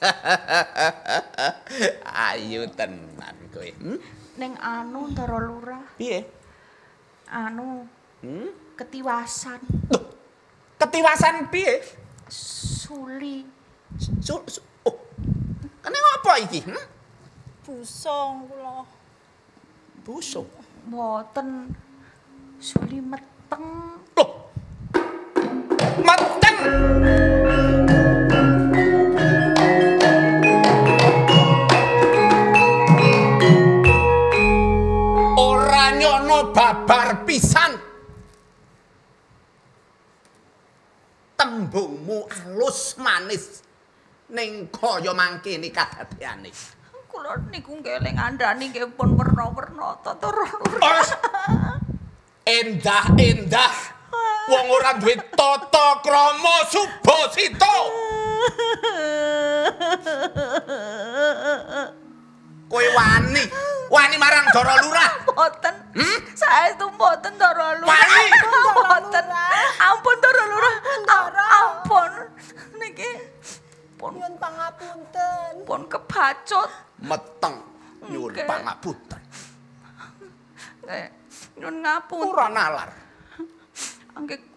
Speaker 6: Ayo tenan kowe. Hmm?
Speaker 5: Ning anu Ndara Lurah.
Speaker 6: Piye?
Speaker 5: Anu
Speaker 6: Hmm?
Speaker 5: ketiwasan.
Speaker 6: Ketiwasan piye?
Speaker 5: Suli.
Speaker 6: Sul, sul, oh. Kene apa iki? Hmm?
Speaker 7: Busong kula.
Speaker 6: Busuk.
Speaker 5: Mboten Suli meteng.
Speaker 6: Loh. Meteng. Ora nyono babar pisan. Tembungmu alus manis ning kaya mangkene kadadeane.
Speaker 5: Kula niku nggih eling andhani nggih pun werna-werna Ndara Lurah.
Speaker 6: Endah-endah wong ora duwe tata krama subasita. Kowe wani, wani marang Ndara Lurah.
Speaker 5: Mboten. Hmm? Saestu mboten Ndara Lurah.
Speaker 6: Wani.
Speaker 5: Mboten. Ampun Ndara Lurah. Ampun. Niki pun
Speaker 7: Nyuwun pangapunten.
Speaker 5: pun kebacut.
Speaker 6: Meteng nyuwun
Speaker 5: Oke.
Speaker 6: pangapunten.
Speaker 5: Nggih. Nyuwun ngapunten.
Speaker 6: Ora nalar.
Speaker 5: Nggih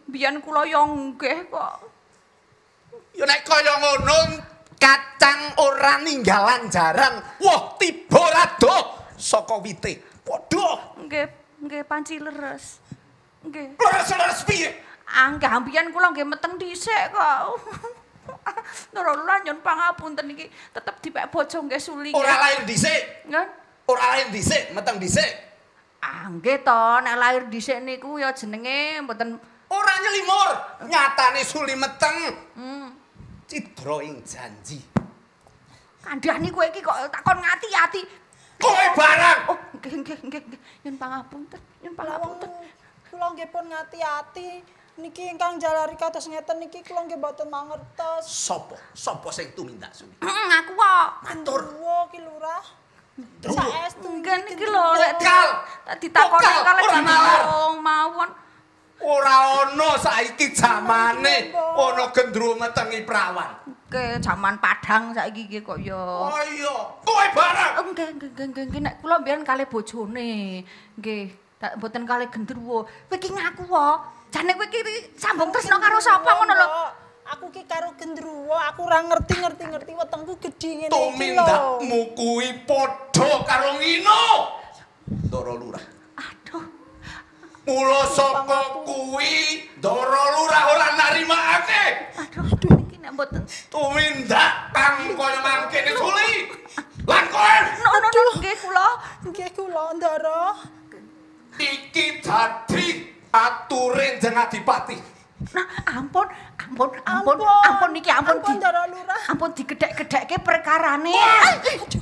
Speaker 5: Biyen kula ya nggih kok.
Speaker 6: Ya nek kaya ngono kacang ora ninggalan jaran. Wah, tiba rado saka wite. Padha.
Speaker 5: Nggih, nggih panci leres. Nggih.
Speaker 6: Leres-leres piye?
Speaker 5: Anggah mbiyen kula nggih meteng dhisik kok. Ndara lula nyun pangapunten iki tetep dipek bojo nggih suli.
Speaker 6: Ora lahir dhisik.
Speaker 5: Nggih.
Speaker 6: Ora lahir dhisik, meteng dhisik.
Speaker 5: Ah nggih to, nek lahir dhisik niku ya jenenge mboten
Speaker 6: ora nyelimur. Nyatane suli meteng.
Speaker 5: Hmm.
Speaker 6: Cidra ing janji.
Speaker 5: Kandhani kowe iki kok takon ngati-ati.
Speaker 6: Kowe barang.
Speaker 5: Oh, nggih nggih nggih. Nyun pangapunten, nyun pangapunten.
Speaker 7: Kula nggih pun ngati-ati. Niki ingkang jalari kados ngeten niki kula nggih mboten mangertos.
Speaker 6: Sapa? Sapa sing tumindak suni?
Speaker 5: Heeh, aku kok.
Speaker 6: Matur.
Speaker 7: Wo ki Lurah. Saestu
Speaker 5: nggih niki lho lek
Speaker 6: kal
Speaker 5: ditakoni kalih gendruwo mawon.
Speaker 6: Ora ana saiki jamane ana gendruwo metengi prawan.
Speaker 5: Ke jaman Padang saiki iki kok ya.
Speaker 6: Oh iya, kowe barang.
Speaker 5: Nggih nggih nggih nggih nek kula mbiyen kalih bojone. Nggih, mboten kalih gendruwo. Kowe iki ngaku wae. Jane kowe iki sambung tresno karo sapa ngono lho.
Speaker 7: Aku ki karo gendruwo, aku ora ngerti-ngerti-ngerti wetengku gedhe ngene iki lho.
Speaker 6: Tumindakmu kuwi padha karo ngino. Ndara Lurah.
Speaker 5: Aduh.
Speaker 6: Mula saka kuwi Ndara Lurah ora narimakake.
Speaker 5: Aduh, aduh iki nek mboten
Speaker 6: tumindak kang kaya mangkene suli. Lan kowe.
Speaker 5: No no no nggih kula.
Speaker 7: Nggih kula Ndara.
Speaker 6: Iki dadi ature Njeng Adipati.
Speaker 5: Nah, ampun, ampun, ampun, ampun niki ampun
Speaker 7: di Ndara Lurah.
Speaker 5: Ampun digedhek-gedhekke perkarane.
Speaker 7: Aduh.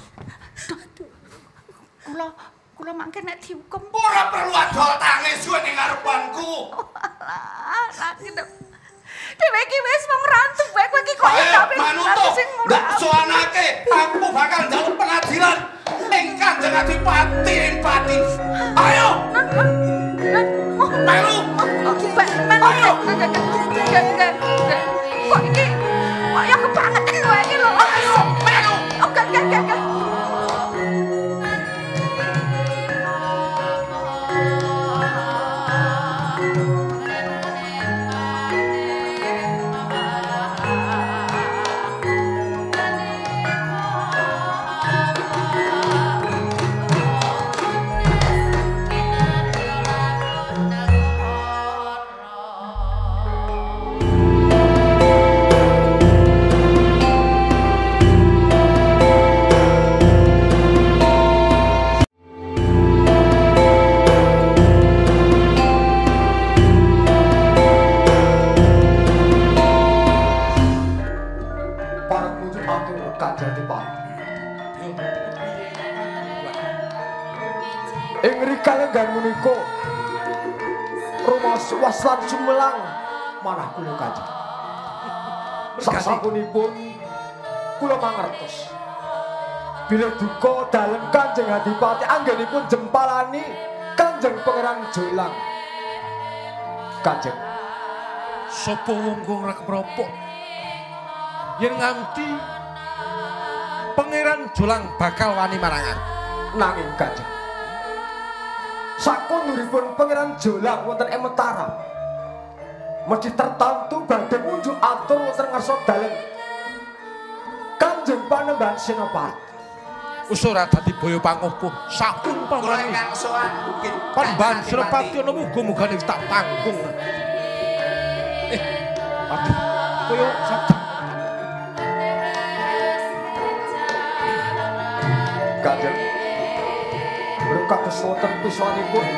Speaker 5: Kula kula mangke nek dihukum
Speaker 6: ora perlu adol tangis kowe ning ngarepanku.
Speaker 5: Lah, gitu. Dewe iki wis wong rantu wae kowe iki kok tapi
Speaker 6: manutuh. Ndak soanake, aku bakal njaluk pengadilan ning Kanjeng Adipati Empati. Ayo. Melu.
Speaker 5: Melu. Kok iki kaya kebangetan wae iki lho.
Speaker 6: Melu.
Speaker 5: Oke, oke, oke.
Speaker 8: Waslan Sumelang manah kula Kanjeng. Sasampunipun kula mangertos. Bilih duka dalem Kanjeng Adipati anggenipun jempalani Kanjeng Pangeran Jolang. Kanjeng,
Speaker 9: sapa wong ora kepropok yen nganti Pangeran Jolang bakal wani marang aku.
Speaker 8: Nanging Kanjeng, sakunuripun Pangeran Jolang wonten ing Mataram mesti tertentu badhe unjuk atur wonten ngarsa dalem Kanjeng Panembahan Senopati.
Speaker 9: Wis ora dadi boyo pangopo sampun pamrih. Panembahan Senopati ana muga-muga nek tak tanggung. Eh, Pati, koyo sabda.
Speaker 8: Kanjeng, berkados wonten pisanipun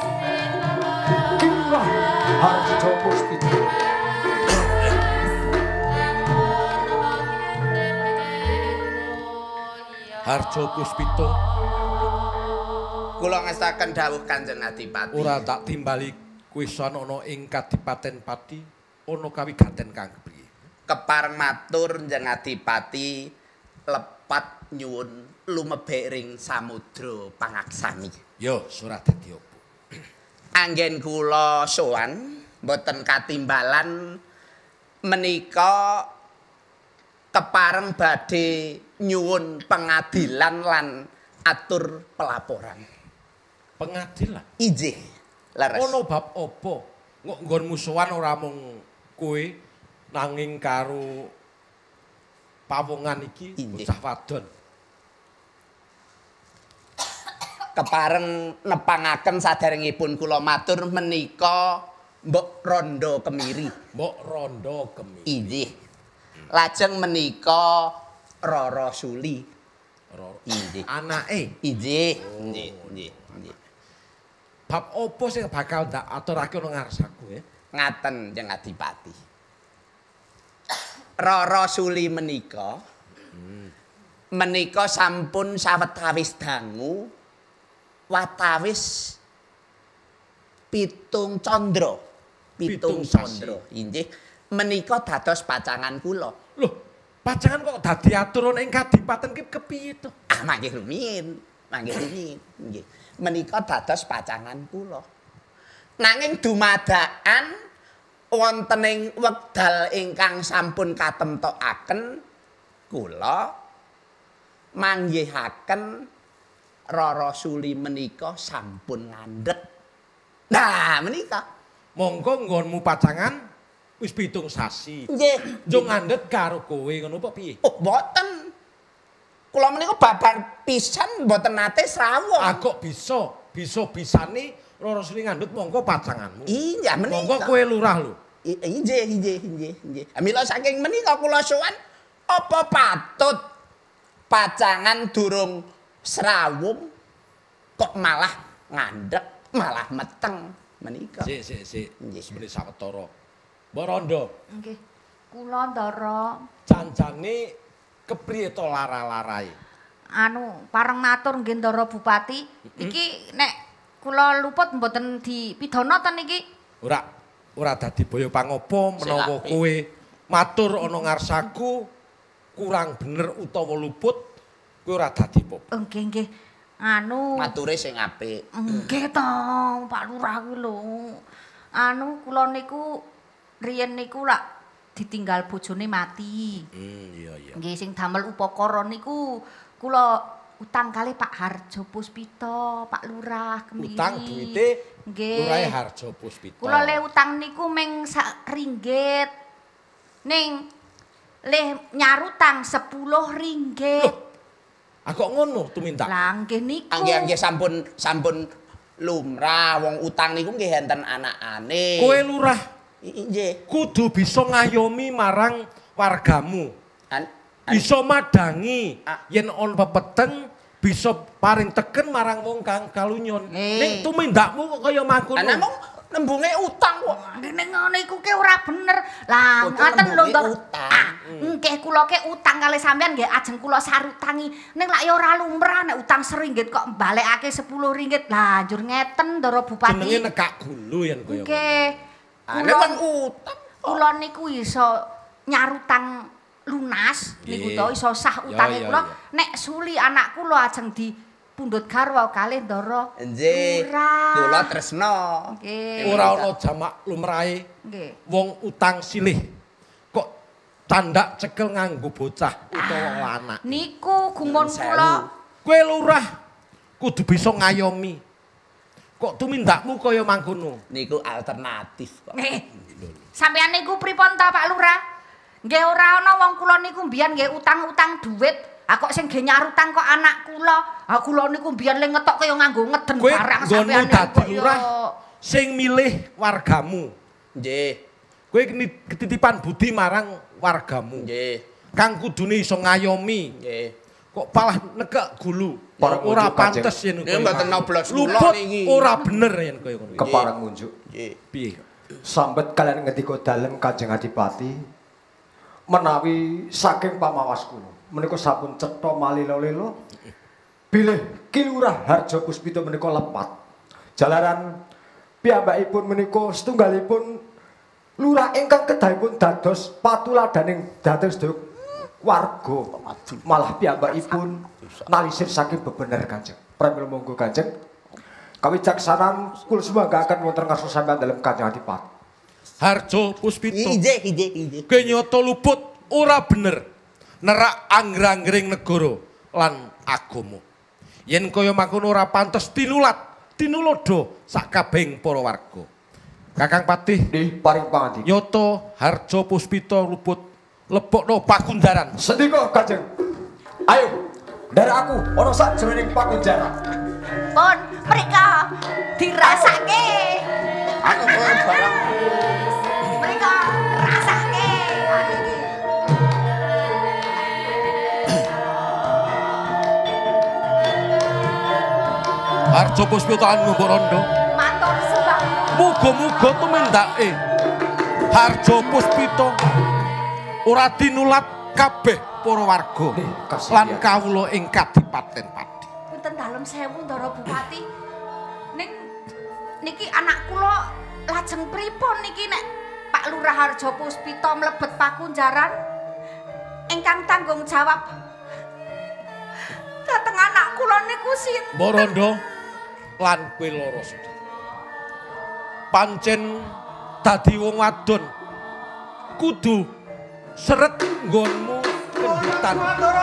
Speaker 8: Kirah Harjo Puspito.
Speaker 9: Harjo Puspito.
Speaker 6: Kula ngestaken dawuh Kanjeng Adipati.
Speaker 9: Ora tak timbali kuwi ana ing Kadipaten Pati ana kawigaten kang kepriye.
Speaker 6: Kepareng matur Njeng Adipati lepat nyuwun lumebek ring samudra pangaksami.
Speaker 9: Yo, ora dadi apa.
Speaker 6: Anggen kula sowan mboten katimbalan menika kepareng badhe nyuwun pengadilan lan atur pelaporan.
Speaker 9: Pengadilan?
Speaker 6: Injih, leres.
Speaker 9: Ono bab apa Kok nggon musuhan ora mung kowe nanging karo pawongan iki bocah wadon.
Speaker 6: Kepareng nepangaken saderengipun kula matur menika Mbok Rondo Kemiri.
Speaker 9: Mbok Rondo Kemiri.
Speaker 6: Inggih. Lajeng menika Roro Suli.
Speaker 9: Roro.
Speaker 6: Inggih.
Speaker 9: Anake.
Speaker 6: Inggih. Nggih, nggih, nggih.
Speaker 9: Bab apa sing bakal ndak aturake ana ngarsaku ya?
Speaker 6: Ngaten Jeng Adipati. Roro Suli menika hmm. menika sampun sawetawis dangu watawis pitung condro. Pitung condro. Inggih. Menika dados pacangan kula.
Speaker 9: Loh, pacangan kok dadi aturan ing kadipaten ki kepiye to?
Speaker 6: Ah, mangke rumiyin. Mangke rumiyin. Nggih. Menika dados pacangan kula. Nanging dumadakan wonten ing wekdal ingkang sampun katemtokaken kula manggihaken Roro Suli menika sampun ngandhek. Nah, menika
Speaker 9: monggo nggonmu pacangan wis pitung sasi.
Speaker 6: Nggih.
Speaker 9: Njung ngandhek karo kowe ngono apa piye?
Speaker 6: Oh, mboten. Kula menika babar pisan mboten nate srawung.
Speaker 9: Ah kok bisa? Bisa-bisane Roro Suli ngandhut monggo pacanganmu.
Speaker 6: Iya, menika.
Speaker 9: Monggo kowe lurah lho.
Speaker 6: Inggih, inggih, inggih, inggih. Mila saking menika kula sowan apa patut pacangan durung srawung kok malah ngandhek, malah meteng menika.
Speaker 9: Sik, sik, sik. Semene sawetara. Mbok Rondo.
Speaker 5: Nggih. Kula Ndara.
Speaker 9: Janjane kepriye to lara-larae?
Speaker 5: Anu, pareng matur nggih Ndara Bupati. Iki nek kula luput mboten dipidana ten iki.
Speaker 9: Ora, ora dadi boyo pangopo menawa kowe matur ana ngarsaku kurang bener utawa luput, kowe ora dadi apa-apa.
Speaker 5: Nggih, nggih. Anu
Speaker 6: mature sing apik.
Speaker 5: Nggih to, Pak Lurah kuwi lho. Anu kula niku riyen niku lak ditinggal bojone mati.
Speaker 9: Hmm, iya iya.
Speaker 5: Nggih sing damel upakara niku kula utang kalih Pak Harjo Puspito, Pak Lurah Kemiri.
Speaker 9: Utang duwite Lurahe Harjo Puspito.
Speaker 5: Kula le utang niku ming sak ringgit. Ning le nyarutang sepuluh ringgit.
Speaker 9: Ah kok ngono tumindak?
Speaker 5: Lah nggih niku.
Speaker 6: Nggih nggih sampun sampun lumrah wong utang niku nggih enten anakane.
Speaker 9: Kowe lurah
Speaker 6: nggih
Speaker 9: kudu bisa ngayomi marang wargamu. Bisa madangi yen on pepeteng bisa paring teken marang wong kang kalunyon. Ning tumindakmu kok kaya mangkono.
Speaker 6: Lah namung nembunge utang kok.
Speaker 5: Ning ngono iku ke ora bener. Lah ngoten lho utang. Nggih kula ke utang kalih sampean nggih ajeng kula sarutangi. Ning lak ya ora lumrah nek utang seringgit kok balekake sepuluh ringgit. Lah njur ngeten Ndara Bupati.
Speaker 9: Jenenge nekak gulu yen koyo.
Speaker 5: Nggih.
Speaker 6: Ana wong utang.
Speaker 5: Kula niku iso nyarutang lunas niku to iso sah utange kula. Nek Suli anak kula ajeng di pundhut garwa kalih Ndara.
Speaker 6: Nggih. Kula tresna.
Speaker 5: Nggih.
Speaker 9: Ora ana jamak lumrahe.
Speaker 5: Nggih.
Speaker 9: Wong utang silih kok tandak cekel nganggo bocah utawa anak.
Speaker 5: Niku gumun kula.
Speaker 9: Kowe lurah kudu bisa ngayomi. Kok tumindakmu kaya mangkono?
Speaker 6: Niku alternatif kok.
Speaker 5: Nggih. Sampeyan niku pripun ta Pak Lurah? Nggih ora ana wong kula niku mbiyen nggih utang-utang dhuwit. Ah kok sing nggih nyarutang kok anak kula. Ah kula niku mbiyen le ngetok kaya nganggo ngeden barang sampeyan.
Speaker 9: Kowe dadi lurah sing milih wargamu.
Speaker 6: Nggih.
Speaker 9: Kowe ketitipan budi marang wargamu.
Speaker 6: Nggih.
Speaker 9: Kang kudune iso ngayomi.
Speaker 6: Nggih.
Speaker 9: Kok palah nekek gulu. Ora pantes yen
Speaker 6: kowe. Mboten noblos
Speaker 9: kula niki. Ora bener yen kowe ngono.
Speaker 13: Kepareng ngunjuk.
Speaker 6: Nggih.
Speaker 9: Piye?
Speaker 13: Sambet kalian ngendika dalem Kanjeng Adipati menawi saking pamawas kula menika sampun cetha malila-lila bilih Ki Lurah Harjo Puspito menika lepat jalaran piyambakipun menika setunggalipun lurah ingkang kedahipun dados patuladaning dados sedaya warga malah piyambakipun nalisir saking bebener Kanjeng pramila monggo Kanjeng kawicaksanan kula sumangga akan wonten ngarsa sampeyan dalem Kanjeng Adipati.
Speaker 9: Harjo Puspito.
Speaker 6: Inggih, inggih, inggih.
Speaker 9: Kowe nyoto luput ora bener. Nerak angger-anggering negara lan agama. Yen kaya mangkono ora pantes tinulat, tinulodo sak kabehing para warga. Kakang Patih
Speaker 13: Nggih, paring pangandi.
Speaker 9: nyoto Harjo Puspito luput lebokno pakunjaran.
Speaker 13: Sendika Kanjeng. Ayo, ndara aku ana sak jroning pakunjaran.
Speaker 5: Pun mereka dirasake.
Speaker 6: Aku kowe barang
Speaker 5: Mereka rasake. Anu iki.
Speaker 9: Harjo Puspito anu Rondo.
Speaker 5: Matur sembah.
Speaker 9: Muga-muga tumindake Harjo Puspito ora dinulat kabeh para warga lan kawula ing Kadipaten Pati.
Speaker 5: Punten dalem sewu Ndara Bupati. Ning niki anak kula lajeng pripun niki nek Pak Lurah Harjo Puspito mlebet pakunjaran ingkang tanggung jawab dhateng anak kula niku sinten?
Speaker 9: Mbok Rondo lan kowe loro sedaya. Pancen dadi wong wadon kudu seret nggonmu kendutan.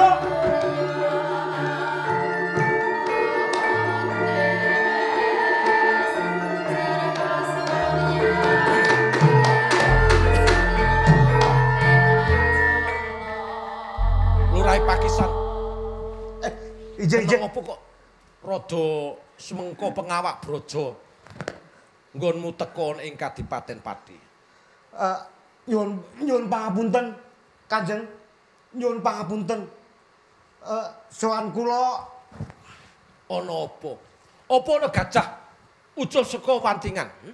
Speaker 9: Lurai Pakisan.
Speaker 12: Eh, ije-ije.
Speaker 9: Ngopo kok rada semengko pengawak brojo nggonmu teko ing Kadipaten Pati.
Speaker 12: Eh, nyuwun nyuwun pangapunten, Kanjeng. Nyuwun pangapunten. Eh, sowan kula
Speaker 9: Ana apa? Apa ana gajah ucul saka wantingan? Hmm?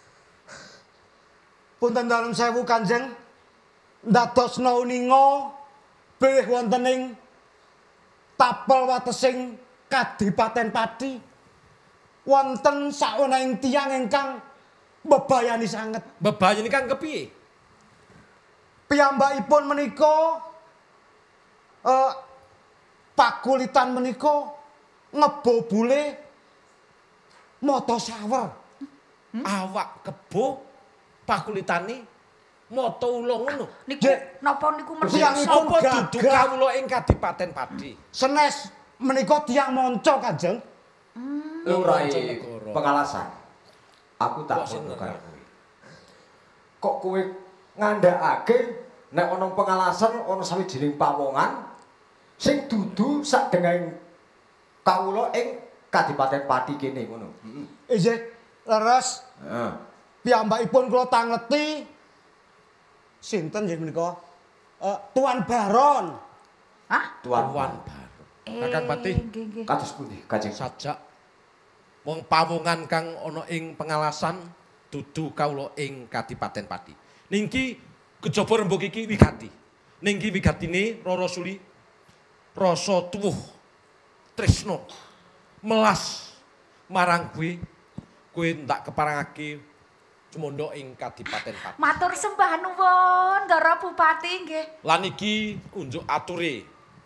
Speaker 12: punten dalem sewu Kanjeng. Ndadosna uninga bilih wonten ing tapel watesing Kadipaten Pati. Wonten sawenehing tiyang ingkang bebayani sanget.
Speaker 9: Bebayani kang kepiye?
Speaker 12: Piyambakipun menika eh pakulitan menika ngebobule mata sawer.
Speaker 9: Hmm? Awak kebo pakulitani mata ula ngono.
Speaker 5: Niku napa niku
Speaker 12: Tiyangipun
Speaker 9: Apa dudu
Speaker 12: gagah.
Speaker 9: kawula ing Kadipaten Pati?
Speaker 12: Senes menika tiyang manca Kanjeng.
Speaker 13: Lurai
Speaker 9: Bojonegoro.
Speaker 13: pengalasan. Aku tak
Speaker 9: Kok sing
Speaker 13: ngono
Speaker 9: ngerti?
Speaker 13: kowe. Kok kowe ngandhakake nek ana pengalasan ana sawijining pawongan sing dudu sak dengahing kawula ing Kadipaten Pati kene ngono. Heeh.
Speaker 12: Ije leres
Speaker 13: Heeh.
Speaker 12: piyambakipun kula tangleti sinten nggih menika? Eh Tuan Baron.
Speaker 5: Hah?
Speaker 13: Tuan
Speaker 9: Tuan Baron. Kakang Patih.
Speaker 5: Nggih, nggih.
Speaker 13: kados pundi Kanjeng?
Speaker 9: Sajak wong pawongan kang ana ing pengalasan dudu kawula ing Kadipaten Pati. Ningki kejaba rembug iki wigati. Ningki wigatine Rara Suli rasa tuwuh tresna melas marang kowe. Kowe ndak keparangake cumandha ing Kadipaten Pati.
Speaker 5: Matur sembah nuwun Ndara Bupati nggih.
Speaker 9: Lan iki unjuk ature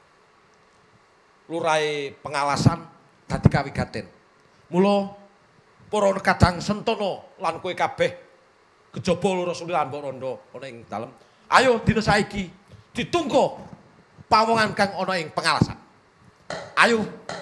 Speaker 9: lurahe pengalasan dadi kawigaten. Mula para kadang sentana lan kowe kabeh kejaba Lurah Suli lan Mbok Rondo ana ing dalem. Ayo dina saiki ditunggu pawongan kang ana ing pengalasan. Ayo